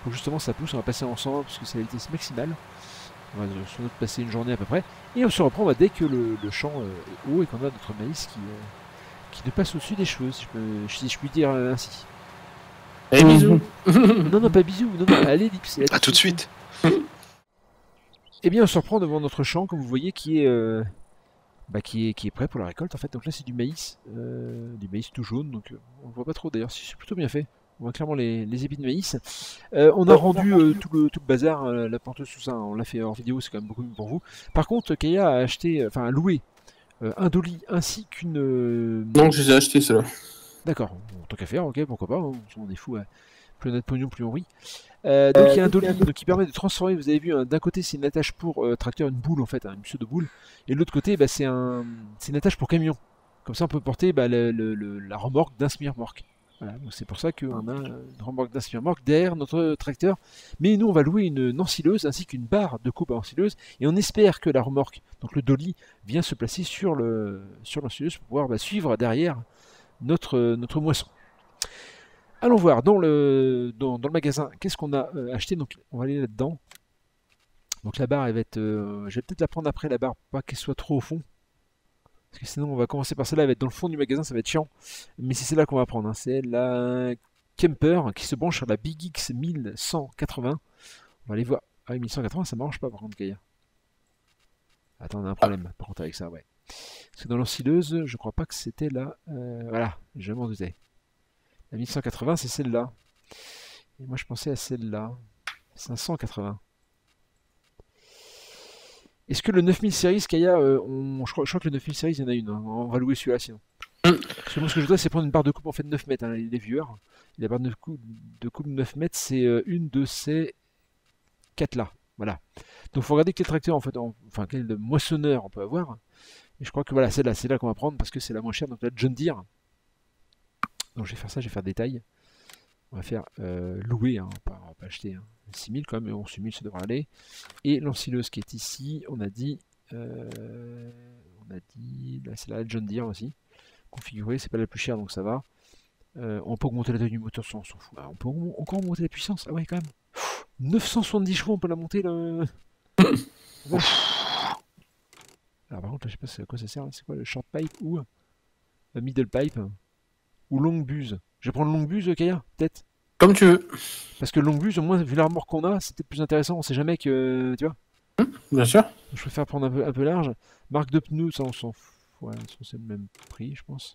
Pour justement ça pousse, on va passer en 120 parce que c'est la vitesse maximale. On va sans doute passer une journée à peu près. Et on se reprend dès que le champ est haut et qu'on a notre maïs qui nous passe au-dessus des cheveux, si je puis dire ainsi. Allez, bisous. Non, pas bisous, non, à l'ellipse. À tout de suite. Eh bien, on se reprend devant notre champ, comme vous voyez, qui est prêt pour la récolte en fait. Donc là, c'est du maïs tout jaune, donc on ne voit pas trop d'ailleurs, c'est plutôt bien fait. On voit clairement les épis de maïs. On a rendu tout le bazar, la planteuse, tout ça, on l'a fait hors vidéo, c'est quand même beaucoup mieux pour vous. Par contre, Kaya a loué un dolly ainsi qu'une... Non, je les ai achetés ceux-là. D'accord, bon, tant qu'à faire, ok, pourquoi pas, on est fou, plus on a de pognon, plus on rit. Donc il y a un dolly qui permet de transformer, vous avez vu, d'un côté c'est une attache pour tracteur, une boule en fait, une pseudo-boule, et de l'autre côté c'est une attache pour camion. Comme ça on peut porter la remorque d'un semi-remorque. Voilà, donc c'est pour ça qu'on a une remorque d'un semi-remorque derrière notre tracteur. Mais nous on va louer une ensileuse ainsi qu'une barre de coupe à ensileuse, et on espère que la remorque, donc le dolly, vient se placer sur l'ensileuse pour pouvoir suivre derrière notre moisson. Allons voir dans le magasin qu'est-ce qu'on a acheté. Donc on va aller là-dedans. Donc la barre elle va être, je vais peut-être la prendre après la barre pour pas qu'elle soit trop au fond, parce que sinon on va commencer par celle-là, elle va être dans le fond du magasin, ça va être chiant. Mais c'est celle-là qu'on va prendre, hein. C'est la Kemper qui se branche sur la Big X 1180. On va aller voir. Ah oui, 1180 ça marche pas par contre, Kaya. Attends, on a un problème par contre avec ça, ouais. Parce que dans l'ensileuse, je crois pas que c'était là. Voilà, je m'en doutais. La 1180, c'est celle-là. Et moi, je pensais à celle-là. 580. Est-ce que le 9000 Series, Kaya, je crois que le 9000 Series, il y en a une. Hein. On va louer celui-là, sinon. Parce que moi, ce que je voudrais, c'est prendre une barre de coupe en fait 9 mètres. Hein, les viewers. La barre de coupe 9 mètres, c'est une de ces 4-là. Voilà. Donc, il faut regarder quel tracteur, en fait, enfin, quel moissonneur on peut avoir. Et je crois que voilà, c'est là qu'on va prendre parce que c'est la moins chère. Donc, la John Deere. Donc, je vais faire ça, je vais faire détail. On va faire louer, hein, on va pas acheter. Hein. 6000 quand même, mais bon, 6000 ça devrait aller. Et l'ensileuse qui est ici, on a dit, là c'est la John Deere aussi. Configurée, c'est pas la plus chère donc ça va. On peut augmenter la taille du moteur, ça on s'en fout. Ah, on peut encore augmenter la puissance, ah ouais quand même. 970 chevaux, on peut la monter là. Ouais. Alors par contre, je sais pas à quoi ça sert, c'est quoi le short pipe ou le middle pipe ou longue buse. Je vais prendre longue buse, Kaya, peut-être. Comme tu veux. Parce que longue buse, au moins, vu la remorque qu'on a, c'est peut-être plus intéressant. On sait jamais que. Tu vois. Bien sûr. Je préfère prendre un peu large. Marque de pneus, ça on s'en fout. Ouais, c'est le même prix, je pense.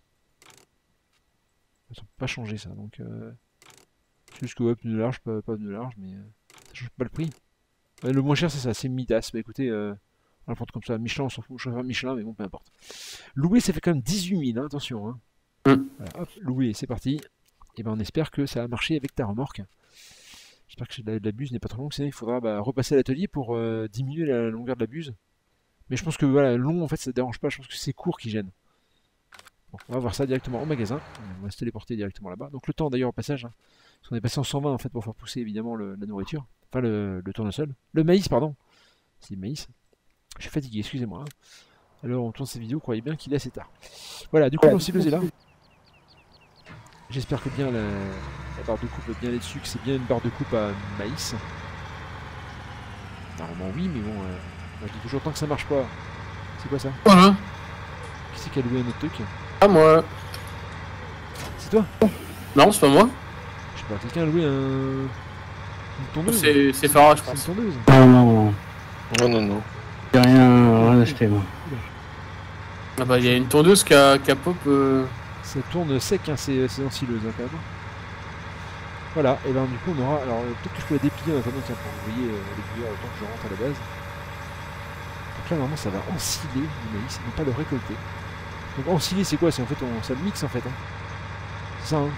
Ça peut pas changer ça. Donc. C'est juste que ouais, pneu large, pas pneu large, mais ça change pas le prix. Ouais, le moins cher, c'est ça, c'est Midas. Bah écoutez, on va le prendre comme ça. Michelin, on s'en fout. Je préfère Michelin, mais bon, peu importe. Louer, ça fait quand même 18 000, hein, attention. Hein. Voilà, hop, louer, c'est parti. Et ben on espère que ça va marcher avec ta remorque. J'espère que la buse n'est pas trop longue, sinon il faudra repasser à l'atelier pour diminuer la longueur de la buse. Mais je pense que voilà, long en fait ça ne dérange pas, je pense que c'est court qui gêne. Bon, on va voir ça directement au magasin, on va se téléporter directement là-bas. Donc le temps d'ailleurs au passage, hein, parce qu'on est passé en 120 en fait pour faire pousser évidemment la nourriture, enfin le tournesol, le maïs pardon, c'est le maïs. Je suis fatigué, excusez-moi. Hein. Alors on tourne cette vidéo, croyez bien qu'il est assez tard. Voilà, du coup l'ensileuse est là. J'espère que bien la barre de coupe est bien là-dessus, que c'est bien une barre de coupe à maïs. Normalement oui, mais bon, je dis toujours tant que ça marche pas. C'est quoi ça? Voilà. Qui c'est qui a loué un autre truc? Ah moi. C'est toi? Non, c'est pas moi. Je sais pas, quelqu'un a loué une tondeuse? C'est Farah, je C'est pense. une tondeuse? Non. J'ai rien acheté moi. Ah bah il y a une tondeuse qui a pop. Ça tourne sec, hein, c'est ensileuse hein, quand même. Voilà, et ben du coup on aura. Alors peut-être que je peux la déplier en attendant, tiens, pour que vous voyez les cuillères le temps que je rentre à la base. Donc là normalement ça va ensiler du maïs, mais pas le récolter. Donc ensiler c'est quoi? C'est en fait ça le mixe en fait. Hein. C'est ça hein?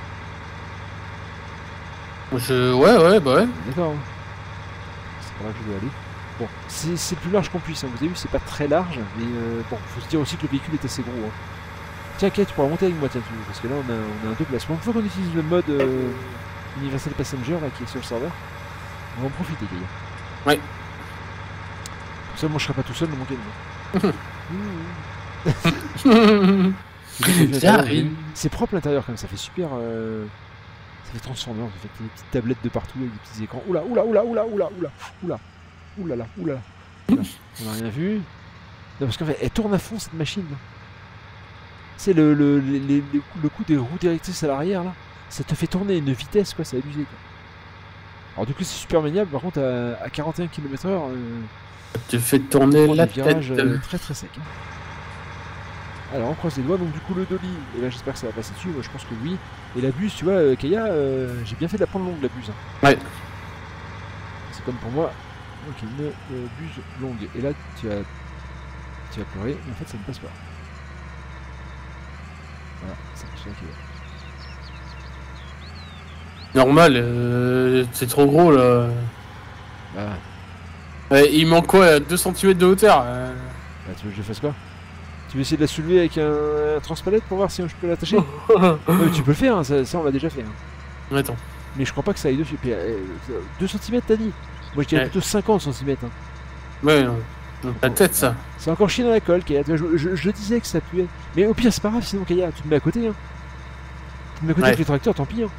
Ouais, bah ouais. D'accord. Hein. C'est par là que je dois aller. Bon, c'est le plus large qu'on puisse, hein. Vous avez vu c'est pas très large, mais bon, faut se dire aussi que le véhicule est assez gros. Hein. Tiens, Kate, tu pourras monter avec moi, tiens, parce que là on a un deux placements. Une fois qu'on utilise le mode Universal Passenger là, qui est sur le serveur, on va en profiter, les gars. Ouais. Comme ça, moi je serai pas tout seul dans mon camion. J'arrive. C'est propre l'intérieur, quand même, ça fait super. Ça fait Transformers, en fait, des petites tablettes de partout avec des petits écrans. Oula, oula, oula, oula, oula, oula, oula, oula, là, oula. Oula. On n'a rien vu. Non, parce qu'en fait, elle tourne à fond cette machine. C'est le coup des roues directrices à l'arrière là. Ça te fait tourner à une vitesse, quoi, c'est abusé, quoi. Alors, du coup, c'est super maniable. Par contre, à 41 km/h, Tu fais tourner on prend la des virages tête. très très secs. Hein. Alors, on croise les doigts. Donc, du coup, le dolly. Et là, j'espère que ça va passer dessus. Moi, je pense que oui. Et la buse, tu vois, Kaya, j'ai bien fait de la prendre longue, la buse. Hein. Ouais. C'est comme pour moi. Donc, une buse longue. Et là, tu vas pleurer. Mais en fait, ça ne passe pas. Voilà, ça passe pas. Normal, c'est trop gros là. Bah, Ouais, il manque quoi 2 cm de hauteur bah, tu veux que je fasse quoi? Tu veux essayer de la soulever avec un transpalette pour voir si je peux l'attacher? Ouais, tu peux le faire, hein, ça on l'a déjà fait. Hein. Attends. Mais je crois pas que ça aille dessus. 2 cm t'as dit? Moi je dirais Ouais. plutôt 50 cm. Hein. Ouais, non. La tête ça. C'est encore chier dans la colle, Kaya. Tu vois, je disais que ça puait. Mais au pire, c'est pas grave, sinon, Kaya, tu te mets à côté. Hein. Tu te mets à côté Ouais. avec les tracteurs, tant pis. Hein.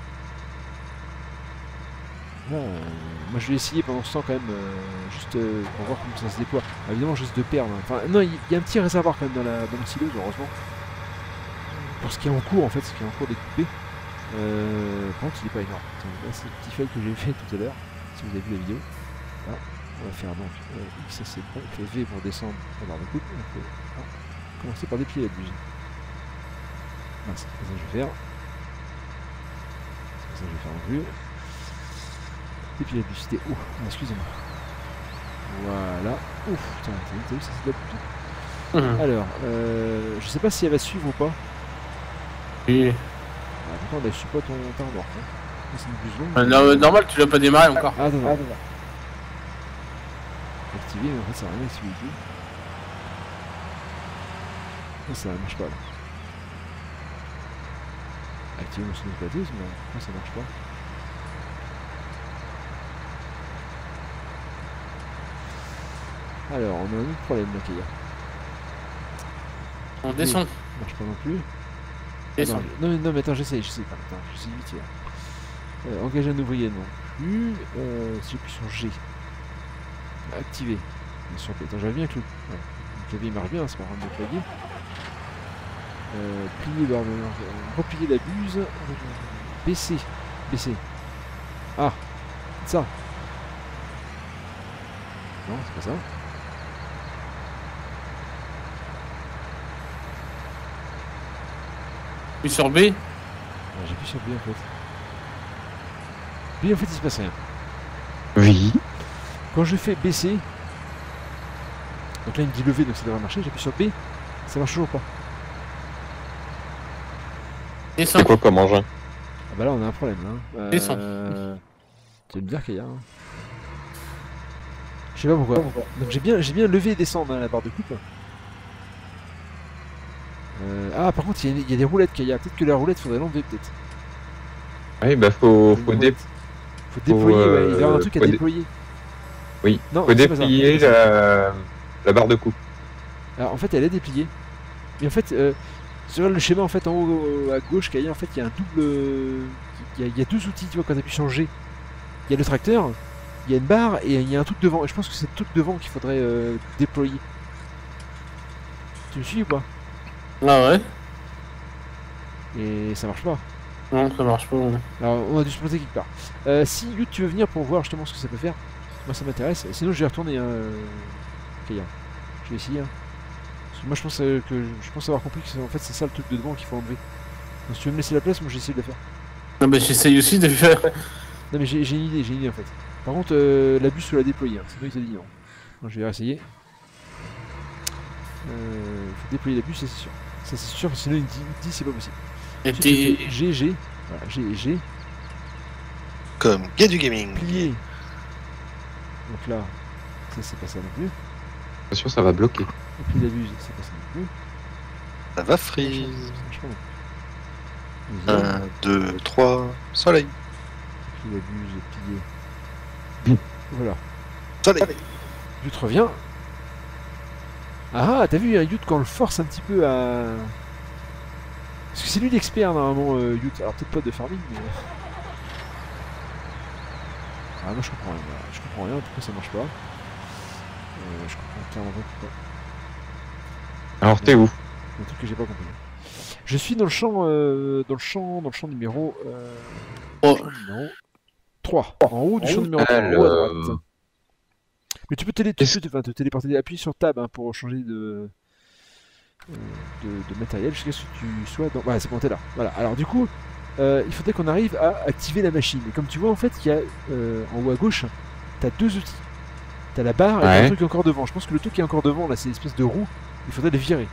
Là, moi je vais essayer pendant ce temps quand même, juste pour voir comment ça se déploie. Alors, évidemment, je risque de perdre. Hein. Enfin, non, il y a un petit réservoir quand même dans la sileuse, heureusement. Pour ce qui est en cours, en fait, ce qui est en cours d'être coupé. Par contre, il est pas énorme. Attends, là, c'est le petit fail que j'ai fait tout à l'heure, si vous avez vu la vidéo. Là, on va faire donc X, c'est bon. On fait V pour descendre la barre de coupe. On fait commencer par déplier la buse. Mince, c'est pas ça que je vais faire. C'est pas ça que je vais faire non plus. Déplier la buse, c'était. Ouh, excusez-moi. Voilà. Ouf, putain, t'as vu, ça c'est de la buse. Alors, je sais pas si elle va suivre ou pas. Oui. Ah, pourtant, elle suit pas ton remorque. Hein. C'est une buse longue. Normal, tu l'as pas démarré encore. Ah, attends, attends. Activer, mais en fait, ça n'a rien activé du tout. Non, ça marche pas là. Activer mon sonneuse, mais pourquoi ça marche pas? Alors, on a un autre problème là, Kaya. On descend. Ça marche pas non plus. Descend. Non, mais attends, j'essaye. Attends, j'essaye vite hier. Engager un ouvrier, non plus. Si j'appuie sur G. Activer. Bien sûr, attends, j'avais bien que le clavier marche bien, c'est pas grave de clavier. Plier barre de replier la buse. Baisser. Baisser. Ah, ça. Non, c'est pas ça. Puis sur B. J'appuie sur B en fait. B en fait il se passe rien. Oui. Quand je fais baisser, donc là il me dit lever donc ça devrait marcher, j'appuie sur B, ça marche toujours pas. Descend. C'est quoi comme engin? Ah bah là on a un problème là. Descend. Tu vas me dire qu'il y a un. Je sais pas pourquoi. Donc j'ai bien levé et descendre hein, la barre de coupe. Ah par contre il y a des roulettes qu'il y a. Peut-être que la roulette faudrait l'enlever peut-être. Oui, bah faut Faut déployer, ouais, il y a un truc à faut déployer. Oui, Non, faut c'est pas ça. déplier la barre de coupe. Alors en fait elle est dépliée. Mais en fait, sur le schéma en fait en haut à gauche, en fait il y a un double. Il y a deux outils, tu vois, quand tu appuies sur G. Il y a le tracteur, il y a une barre et il y a un truc devant. Et je pense que c'est le truc devant qu'il faudrait déployer. Tu me suis ou pas? Ah ouais. Et ça marche pas. Non, ça marche pas. Ouais. Alors on a dû se poser quelque part. Si Yud tu veux venir pour voir justement ce que ça peut faire, moi ça m'intéresse. Sinon je vais retourner Kaya. Je vais essayer. Hein. Parce que moi je pense avoir compris que en fait c'est ça le truc de devant qu'il faut enlever. Donc si tu veux me laisser la place, moi j'essaie de le faire. Non, bah j'essaye aussi de le faire. Non mais j'ai une idée en fait. Par contre la bus faut la déployer, hein. Sinon il t'a dit non. Donc je vais réessayer. Il faut déployer la bus, ça c'est sûr. Ça c'est sûr, sinon il me dit c'est pas possible. Et Ensuite, je fais GG. Voilà, G. Comme Gay du Gaming. Plier. Donc là, ça c'est pas ça non plus. Attention, ça va bloquer. Et puis la buse, c'est pas ça non plus. Ça va freeze. Ça marche pas non plus. 1, 2, 3, soleil. Puis la buse, plier. Voilà. Soleil. Yut revient. Ah, t'as vu, Yut quand on le force un petit peu à. Parce que c'est lui l'expert normalement, Yut. Alors peut-être pas de farming, mais. Ah, moi je comprends rien. Voilà. Je comprends rien, pourquoi ça marche pas. Je comprends clairement pas pourquoi. Alors t'es où? Un truc que j'ai pas compris. Je suis dans le champ, numéro, Oh. champ numéro 3. En haut du champ numéro 3, en haut à droite. Mais tu peux te téléporter, appuyer sur Tab hein, pour changer de matériel jusqu'à ce que tu sois dans... Ouais, c'est bon, t'es là. Voilà. Alors du coup, il faudrait qu'on arrive à activer la machine. Et comme tu vois, en fait, il y a en haut à gauche, t'as deux outils. T'as la barre et t'as un truc encore devant. Je pense que le truc qui est encore devant, là, c'est une espèce de roue. Il faudrait le virer.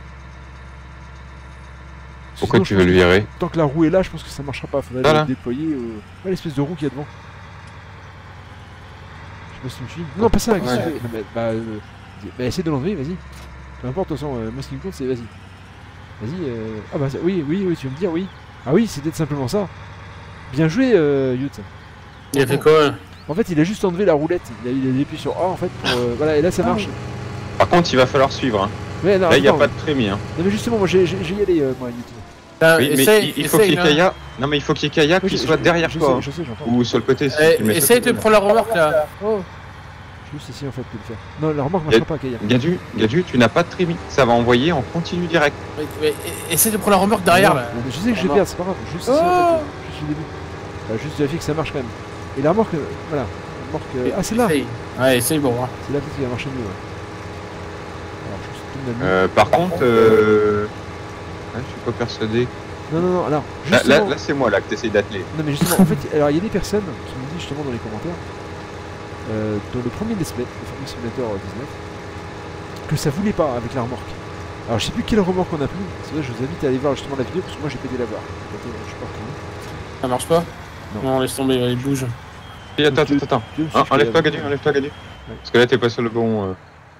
Pourquoi Sinon, tu veux le virer? Tant que la roue est là, je pense que ça marchera pas. Faudrait Voilà. le déployer. Ouais, l'espèce de roue qu'il y a devant. Je sais pas si tu me suis. Non, pas ça. Qu'est-ce que tu fais? Non, bah, essaie de l'enlever, vas-y. Peu importe, de toute façon, moi ce qui me compte, c'est vas-y. Vas-y. Ah bah oui, tu vas me dire oui. Ah oui, c'est peut-être simplement ça. Bien joué, Yut. Il a fait quoi? En fait, il a juste enlevé la roulette. Il a appuyé sur A en fait pour. Voilà, et là ça marche. Par contre, il va falloir suivre. Hein. Ouais, non, Là, il n'y a attends, pas de trémie. Hein. Non, mais justement, moi j'ai y allé, moi, Yut. Oui, mais il faut qu'il y ait Kaya. Non, mais il faut qu'il y ait Kaya qui soit derrière toi. Je sais, j'entends. Ou sur le côté. Si tu mets Essaye de prendre la remorque là. Oh. Je vais juste essayer en fait de le faire. Non, la remarque marchera pas, Kaya. Gadu, tu n'as pas de trémie. Ça va envoyer en continu direct. Mais essaye de prendre la remorque derrière là. Je sais que je vais perdre, c'est pas grave. Juste essayer en fait. Juste le début. Juste vérifier que ça marche quand même. Et la remorque, voilà. La remorque. Ah, c'est là. Essaye. Ouais, essaye bon. Hein. C'est là peut-être qu'il va marcher mieux. Alors, je suis tout Par contre, je suis pas persuadé. Non, alors, justement... Là c'est moi là que t'essayes d'atteler. Non, mais justement, en fait, alors il y a des personnes qui me disent justement dans les commentaires, dans le premier Let's Play, le Farming Simulator 19, que ça voulait pas avec la remorque. Alors, je sais plus quelle remorque on a pris, c'est vrai, je vous invite à aller voir justement la vidéo, parce que moi j'ai pété la voir. Je suis pas reconnu. Ça marche pas? Non, laisse tomber, il bouge. Et attends. Enlève-toi, Gadu. Ouais. Parce que là, t'es pas sur le bon.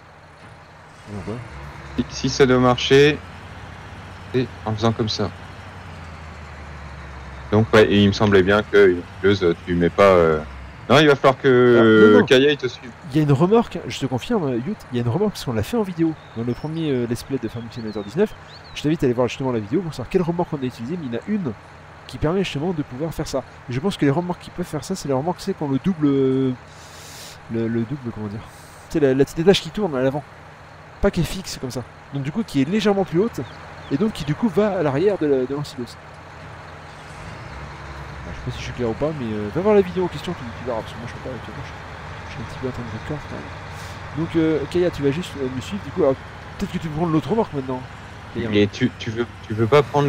Si ça doit marcher, c'est en faisant comme ça. Donc, ouais, et il me semblait bien que une fileuse, tu mets pas. Non, il va falloir que Kaya il te suive. Il y a une remorque, je te confirme, Yut, il y a une remorque parce qu'on l'a fait en vidéo dans le premier Let's Play de Farming Simulator 19. Je t'invite à aller voir justement la vidéo pour savoir quelle remorque on a utilisée, mais il y en a une qui permet justement de pouvoir faire ça. Et je pense que les remorques qui peuvent faire ça, c'est les remorques qui ont le double. Le double, comment dire? Tu sais, la petite étage qui tourne à l'avant. Pas qui est fixe comme ça. Donc, du coup, qui est légèrement plus haute et donc qui, du coup, va à l'arrière de l'ensileuse. Je sais pas si je suis clair ou pas, mais va voir la vidéo en question, tu verras, parce que moi je sais pas, je suis un petit peu en train de record quand même. Donc Kaya, tu vas juste me suivre, du coup, peut-être que tu veux prendre l'autre remorque maintenant. Et tu veux pas prendre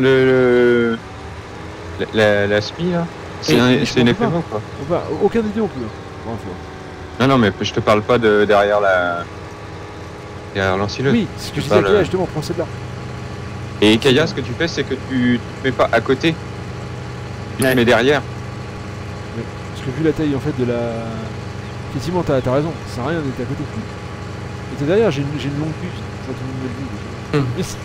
la SPI là? C'est une FMO quoi. Aucun des deux on peut. Non, mais je te parle pas de derrière l'ensileuse. Oui, c'est ce que je disais à Kaya, justement, prends celle-là. Et Kaya, ce que tu fais, c'est que tu te mets pas à côté. Tu te mets derrière. Oui. Parce que vu la taille en fait de la... Effectivement t'as raison, ça sert à rien d'être à côté. Et t'es derrière, j'ai une longue vue, ça tout le monde me le dit.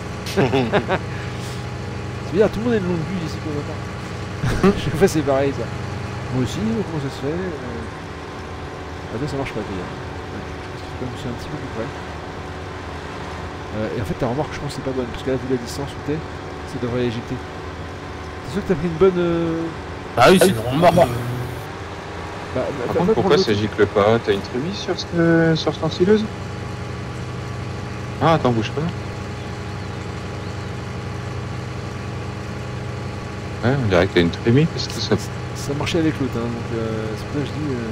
C'est bizarre, tout le monde a une longue vue ici pour le Chaque fois c'est pareil ça. Moi aussi, comment ça se fait Attends, ça marche pas d'ailleurs. Je pense que c'est un petit peu plus près. Et en fait ta remorque je pense que c'est pas bonne, parce que là vu la distance où t'es, ça devrait éjecter. C'est sûr que t'as pris une bonne... Ah oui, c'est une remorque. Par contre, pourquoi ça gicle pas? T'as une trémie sur cette ensileuse? Ah, attends, bouge pas. Ouais, on dirait que t'as une trémie, parce que ça marchait avec l'autre, hein, donc c'est pour ça que je dis...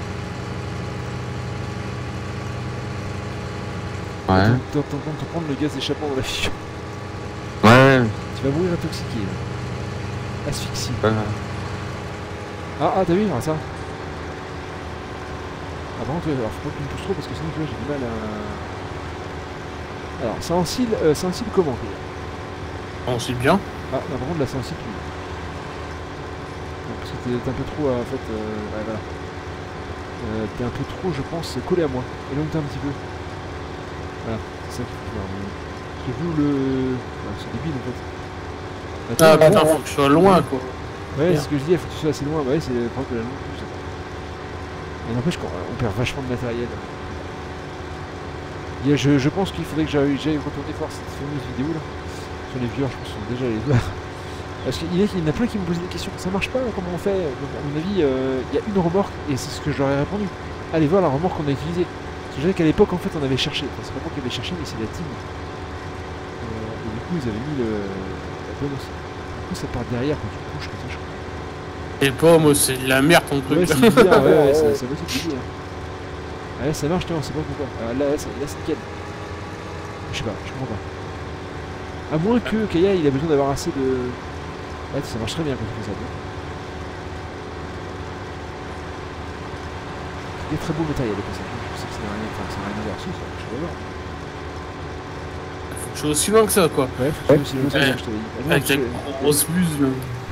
Ouais. T'entends te prendre le gaz échappant dans la figure. Ouais. Tu vas mourir intoxiqué. Asphyxie. Ah, t'as vu, ça. Ah, par contre, alors faut pas que tu me pousses trop parce que sinon tu vois j'ai du mal à... Alors, ça encile comment? On encile bien. Ah, non, par contre là ça encile plus. Non, parce que t'es un peu trop, en fait, ouais, voilà. T'es un peu trop, je pense, collé à moi. Éloigne-toi un petit peu. Voilà, c'est ça qu'il faut faire. Parce que vu le... c'est débile en fait. Ah putain, faut que je sois loin quoi. Ouais, c'est ce que je dis, il faut que tu sois assez loin. Bah ouais, c'est le problème de la longue vue. Et n'empêche qu'on perd vachement de matériel. Je pense qu'il faudrait que j'aille retourner voir cette fameuse vidéo là. Sur les viewers, je pense qu'ils sont déjà allés voir. Parce qu'il y en a plein qui me posent des questions. Ça marche pas, comment on fait? Donc, à mon avis, il y a une remorque, et c'est ce que je leur ai répondu. Allez voir la remorque qu'on a utilisée. Parce que je sais qu'à l'époque, en fait, on avait cherché. Enfin, c'est pas moi qui avait cherché, mais c'est la team. Et du coup, ils avaient mis la bonne aussi. Du coup, ça part derrière quand tu couches comme ça, je crois. Et pas, moi, c'est de la merde ton truc. Ouais, c'est bizarre, ouais, ça va être bizarre. Ah, là, ça marche, tu vois, on sait pas pourquoi. Ah, là, c'est nickel. Je sais pas, je comprends pas. À moins que Kaya, il a besoin d'avoir assez de... Ouais, ça marche très bien quand tu fais ça. Il y a très beau matériel de passage. Je sais que ça n'a rien, enfin, ça n'a rien à voir. Si, ça, je sais pas voir. Faut que je sois aussi loin que ça, quoi. Ouais, faut que aussi loin que ça, je t'avais dit. Ah, non, Avec la grosse buse, là.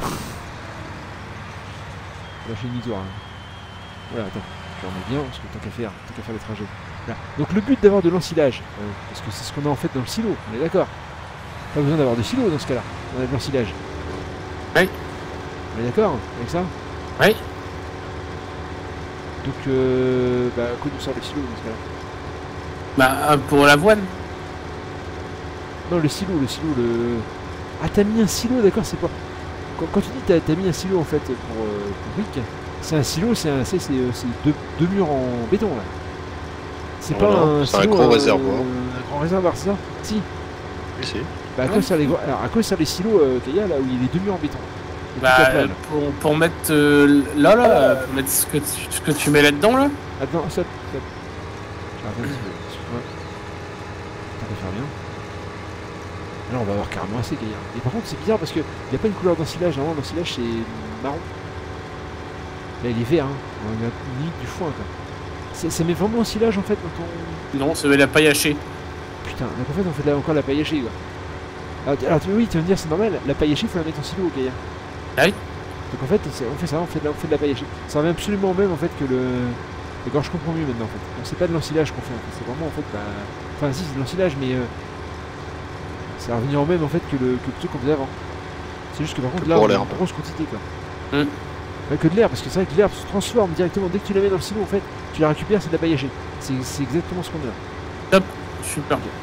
On a fait une histoire. Hein. Voilà, attends, je remets bien, parce que tant qu'à faire le trajet. Voilà. Donc le but d'avoir de l'ensilage, parce que c'est ce qu'on a en fait dans le silo, on est d'accord. Pas besoin d'avoir de silo dans ce cas-là, on a de l'ensilage. Oui. On est d'accord avec ça? Oui. Donc, bah, à quoi nous sert le silo dans ce cas-là? Bah, pour l'avoine. Non, le silo, le... Ah, t'as mis un silo, d'accord, c'est pas... Quand tu dis t'as mis un silo, en fait, pour Rick, c'est un silo, c'est deux murs en béton, là. C'est pas un c'est silo... un gros réservoir. Un grand réservoir, c'est ça? Si. Si. Bah, à quoi servent les... Alors, à quoi servent les silos qu'il y a, là, où il y a les deux murs en béton? Bah, pour mettre pour mettre ce que tu mets là-dedans, là. Attends, stop. J'arrête un petit peu, excuse-moi. Tant qu'à faire bien. Là, on va avoir carrément assez, Gaïa. Et par contre, c'est bizarre parce qu'il n'y a pas une couleur d'ensilage. Normalement, l'ensilage, c'est marron. Là, il est vert, hein. On a limite du foin, quoi. Ça met vraiment ensilage, en fait, quand on... Non, ça met la paille hachée. Putain, donc en fait, on fait encore la paille hachée, quoi. Alors oui, tu vas me dire, c'est normal, la paille hachée, il faut la mettre en silo, Gaïa. Ah oui. Donc en fait, on fait ça, on fait de la paille hachée. Ça revient absolument au même, en fait, que le... D'accord, je comprends mieux maintenant, en fait. Donc c'est pas de l'ensilage qu'on fait, en fait. C'est vraiment, en fait, bah... Enfin, si, c'est de l'ensilage, mais... Ça va revenir au même, en fait, que le truc qu'on faisait avant. C'est juste que, par contre, là, on a une grosse quantité, quoi. Ouais, que de l'air, parce que c'est vrai que l'air se transforme directement. Dès que tu la mets dans le silo, en fait, tu la récupères, c'est de la paille hachée. C'est exactement ce qu'on a. Top. Super. Okay.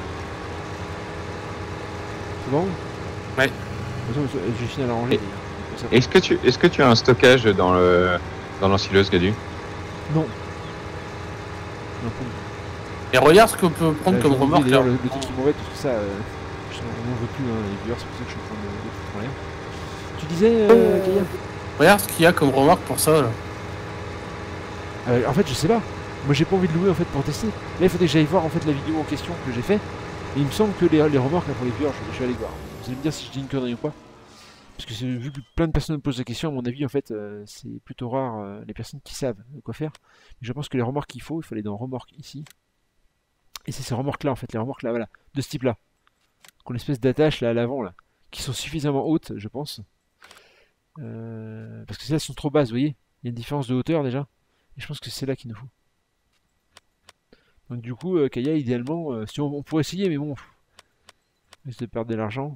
C'est bon? Ouais. De toute façon, j'ai fini à l'arranger. Est-ce que tu as un stockage dans l'ensileuse, Gadu? Non. Et regarde ce qu'on peut prendre comme remorque. D'ailleurs, le truc qui m'embête, parce que ça, je n'en veux plus, hein, les viewers, c'est pour ça que je suis en train de foutre en l'air. Tu disais, Kaya? Regarde ce qu'il y a comme remorque pour ça, là. En fait, je sais pas. Moi, j'ai pas envie de louer, en fait, pour tester. Là, il faudrait que j'aille voir, en fait, la vidéo en question que j'ai fait. Et il me semble que les remorques, là, pour les viewers, je vais aller voir. Vous allez me dire si je dis une connerie ou pas. Parce que vu que plein de personnes me posent la question, à mon avis, en fait, c'est plutôt rare les personnes qui savent quoi faire. Mais je pense que les remorques qu'il faut aller dans remorque ici. Et c'est ces remorques-là, en fait, les remorques là, voilà, de ce type-là. Qui ont l'espèce d'attache là à l'avant, là. Qui sont suffisamment hautes, je pense. Parce que celles-là sont trop basses, vous voyez. Il y a une différence de hauteur déjà. Et je pense que c'est là qu'il nous faut. Donc du coup, Kaya, idéalement, si on pourrait essayer, mais bon, on risque de perdre de l'argent.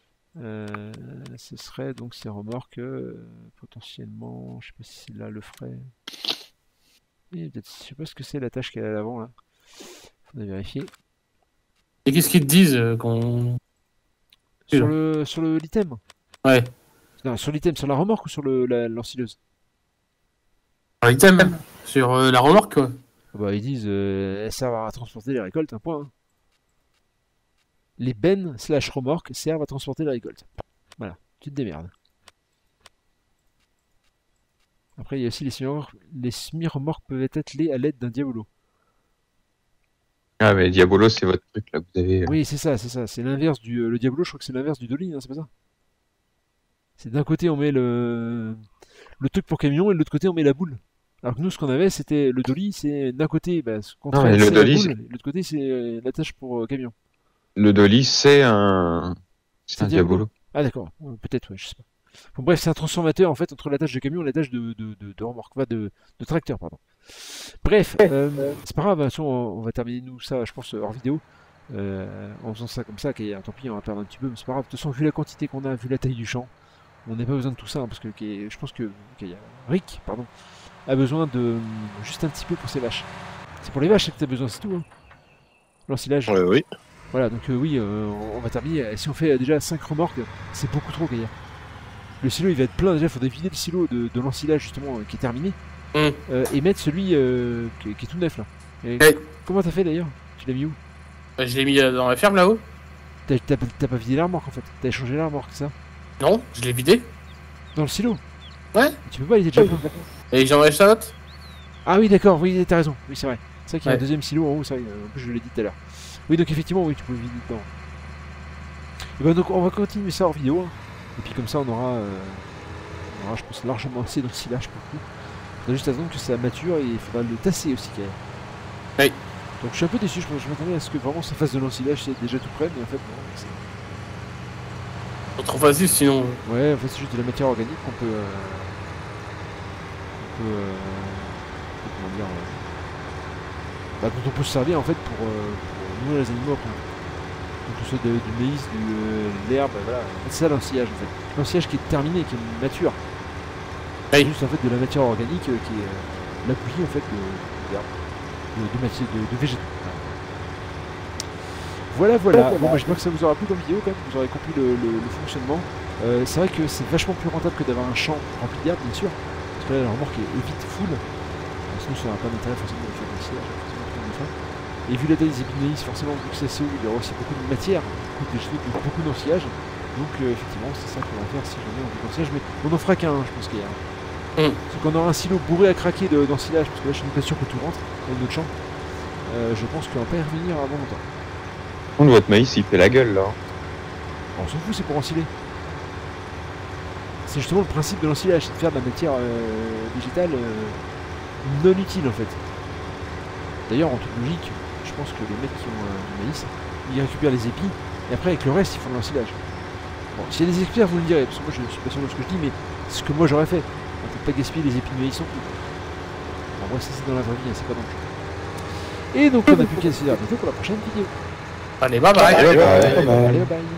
Ce serait donc ces remorques potentiellement, je sais pas si c'est là le frais. Et peut-être, je sais pas ce que c'est l'attache qu'elle a à l'avant là. Faudrait vérifier. Et qu'est-ce qu'ils te disent qu'on... Sur le l'item. Ouais. Non, sur l'item, sur la remorque ou sur l'ensileuse? Sur l'item même. Sur la remorque, quoi. Bah, ils disent elles servent à transporter les récoltes, un point. Hein. Les bennes / remorques servent à transporter les récoltes. Voilà, tu te démerdes. Après, il y a aussi les semi-remorques peuvent être attelées à l'aide d'un diabolo. Ah, mais diabolo, c'est votre truc là que vous avez. Oui, c'est ça. C'est l'inverse du. Le diabolo, je crois que c'est l'inverse du dolly, hein, c'est pas ça? C'est d'un côté, on met le truc pour camion et de l'autre côté, on met la boule. Alors que nous, ce qu'on avait, c'était le dolly, c'est d'un côté, bah, ce qu'on traite, c'est la boule, et de l'autre côté, c'est l'attache pour camion. Le dolly, c'est un diabolo. Ah d'accord, peut-être, ouais, je sais pas. Bon, bref, c'est un transformateur en fait entre l'attache de camion et l'attache de remorque, de tracteur, pardon. Bref, c'est pas grave, de toute façon, on va terminer nous ça, je pense, hors vidéo. En faisant ça comme ça, tant pis, on va perdre un petit peu, mais c'est pas grave. De toute façon, vu la quantité qu'on a, vu la taille du champ, on n'a pas besoin de tout ça, hein, parce que je pense que Rick, pardon, a besoin de juste un petit peu pour ses vaches. C'est pour les vaches que tu as besoin, c'est tout. Hein. L'ensilage. Oui. Voilà, donc oui, on va terminer. Si on fait déjà 5 remorques, c'est beaucoup trop, Gaïa. Le silo il va être plein, déjà il faudrait vider le silo de l'ensilage justement qui est terminé. Mm. Et mettre celui qui est tout neuf là. Et Ouais. comment t'as fait d'ailleurs? Tu l'as mis où? Je l'ai mis dans la ferme là-haut. T'as pas vidé la remorque en fait, t'as échangé la remorque, ça? Non, je l'ai vidé. Dans le silo? Ouais. Tu peux pas, il était déjà plein. Et j'en reste un autre. Ah oui d'accord, oui t'as raison, oui c'est vrai. C'est vrai qu'il y a un Ouais. deuxième silo en haut, c'est vrai, en plus je l'ai dit tout à l'heure. Oui donc effectivement oui tu peux vider dedans. Et ben donc on va continuer ça en vidéo, hein. Et puis comme ça on aura je pense largement assez d'ensilage pour tout. On a juste à attendre que ça mature et il faudra le tasser aussi quand même. Oui. Donc je suis un peu déçu, je m'attendais à ce que vraiment ça fasse de l'ensilage, c'est déjà tout prêt, mais en fait non. C'est trop facile sinon. Ouais, en fait c'est juste de la matière organique qu'on peut... comment dire... dont on peut se servir en fait pour nourrir les animaux après. Donc que ce soit du maïs, de l'herbe, voilà. En fait, c'est ça l'ensilage en fait. L'ensilage qui est terminé, qui est mature. C'est Oui. juste en fait de la matière organique qui est la bouillie en fait d'herbe, de végétaux. Voilà. Bon, bah, j'espère que ça vous aura plu comme vidéo quand même, vous aurez compris le fonctionnement. C'est vrai que c'est vachement plus rentable que d'avoir un champ rempli d'herbe, bien sûr. Parce que là, la remorque est vite full. Sinon, ça n'a pas d'intérêt forcément de faire l'ensilage. Et vu la taille des épis de maïs, forcément, vu que c'est assez haut, il y aura aussi beaucoup de matière, beaucoup d'ensilage. Donc, effectivement, c'est ça qu'on va faire si jamais on veut d'ensilage. Mais on n'en fera qu'un, je pense qu'il y a. C'est qu'on aura un silo bourré à craquer d'ensilage, parce que là, je suis pas sûr que tout rentre dans notre champ. Je pense qu'on va pas y revenir avant longtemps. Votre maïs, il fait la gueule, là. On s'en fout, c'est pour ensiler. C'est justement le principe de l'ensilage, c'est de faire de la matière végétale non utile en fait. D'ailleurs, en toute logique, je pense que les mecs qui ont du maïs, ils récupèrent les épis, et après avec le reste, ils font de l'ensilage. Bon, s'il y a des experts, vous le direz, parce que moi je suis pas sûr de ce que je dis, mais c'est ce que moi j'aurais fait. On peut pas gaspiller les épis de maïs non plus. En vrai, ça c'est dans la vraie vie, hein, c'est pas dans le jeu. Et donc on a plus qu'à se dire à bientôt pour la prochaine vidéo. Allez, bye bye. Allez, bye. Allez, bye bye.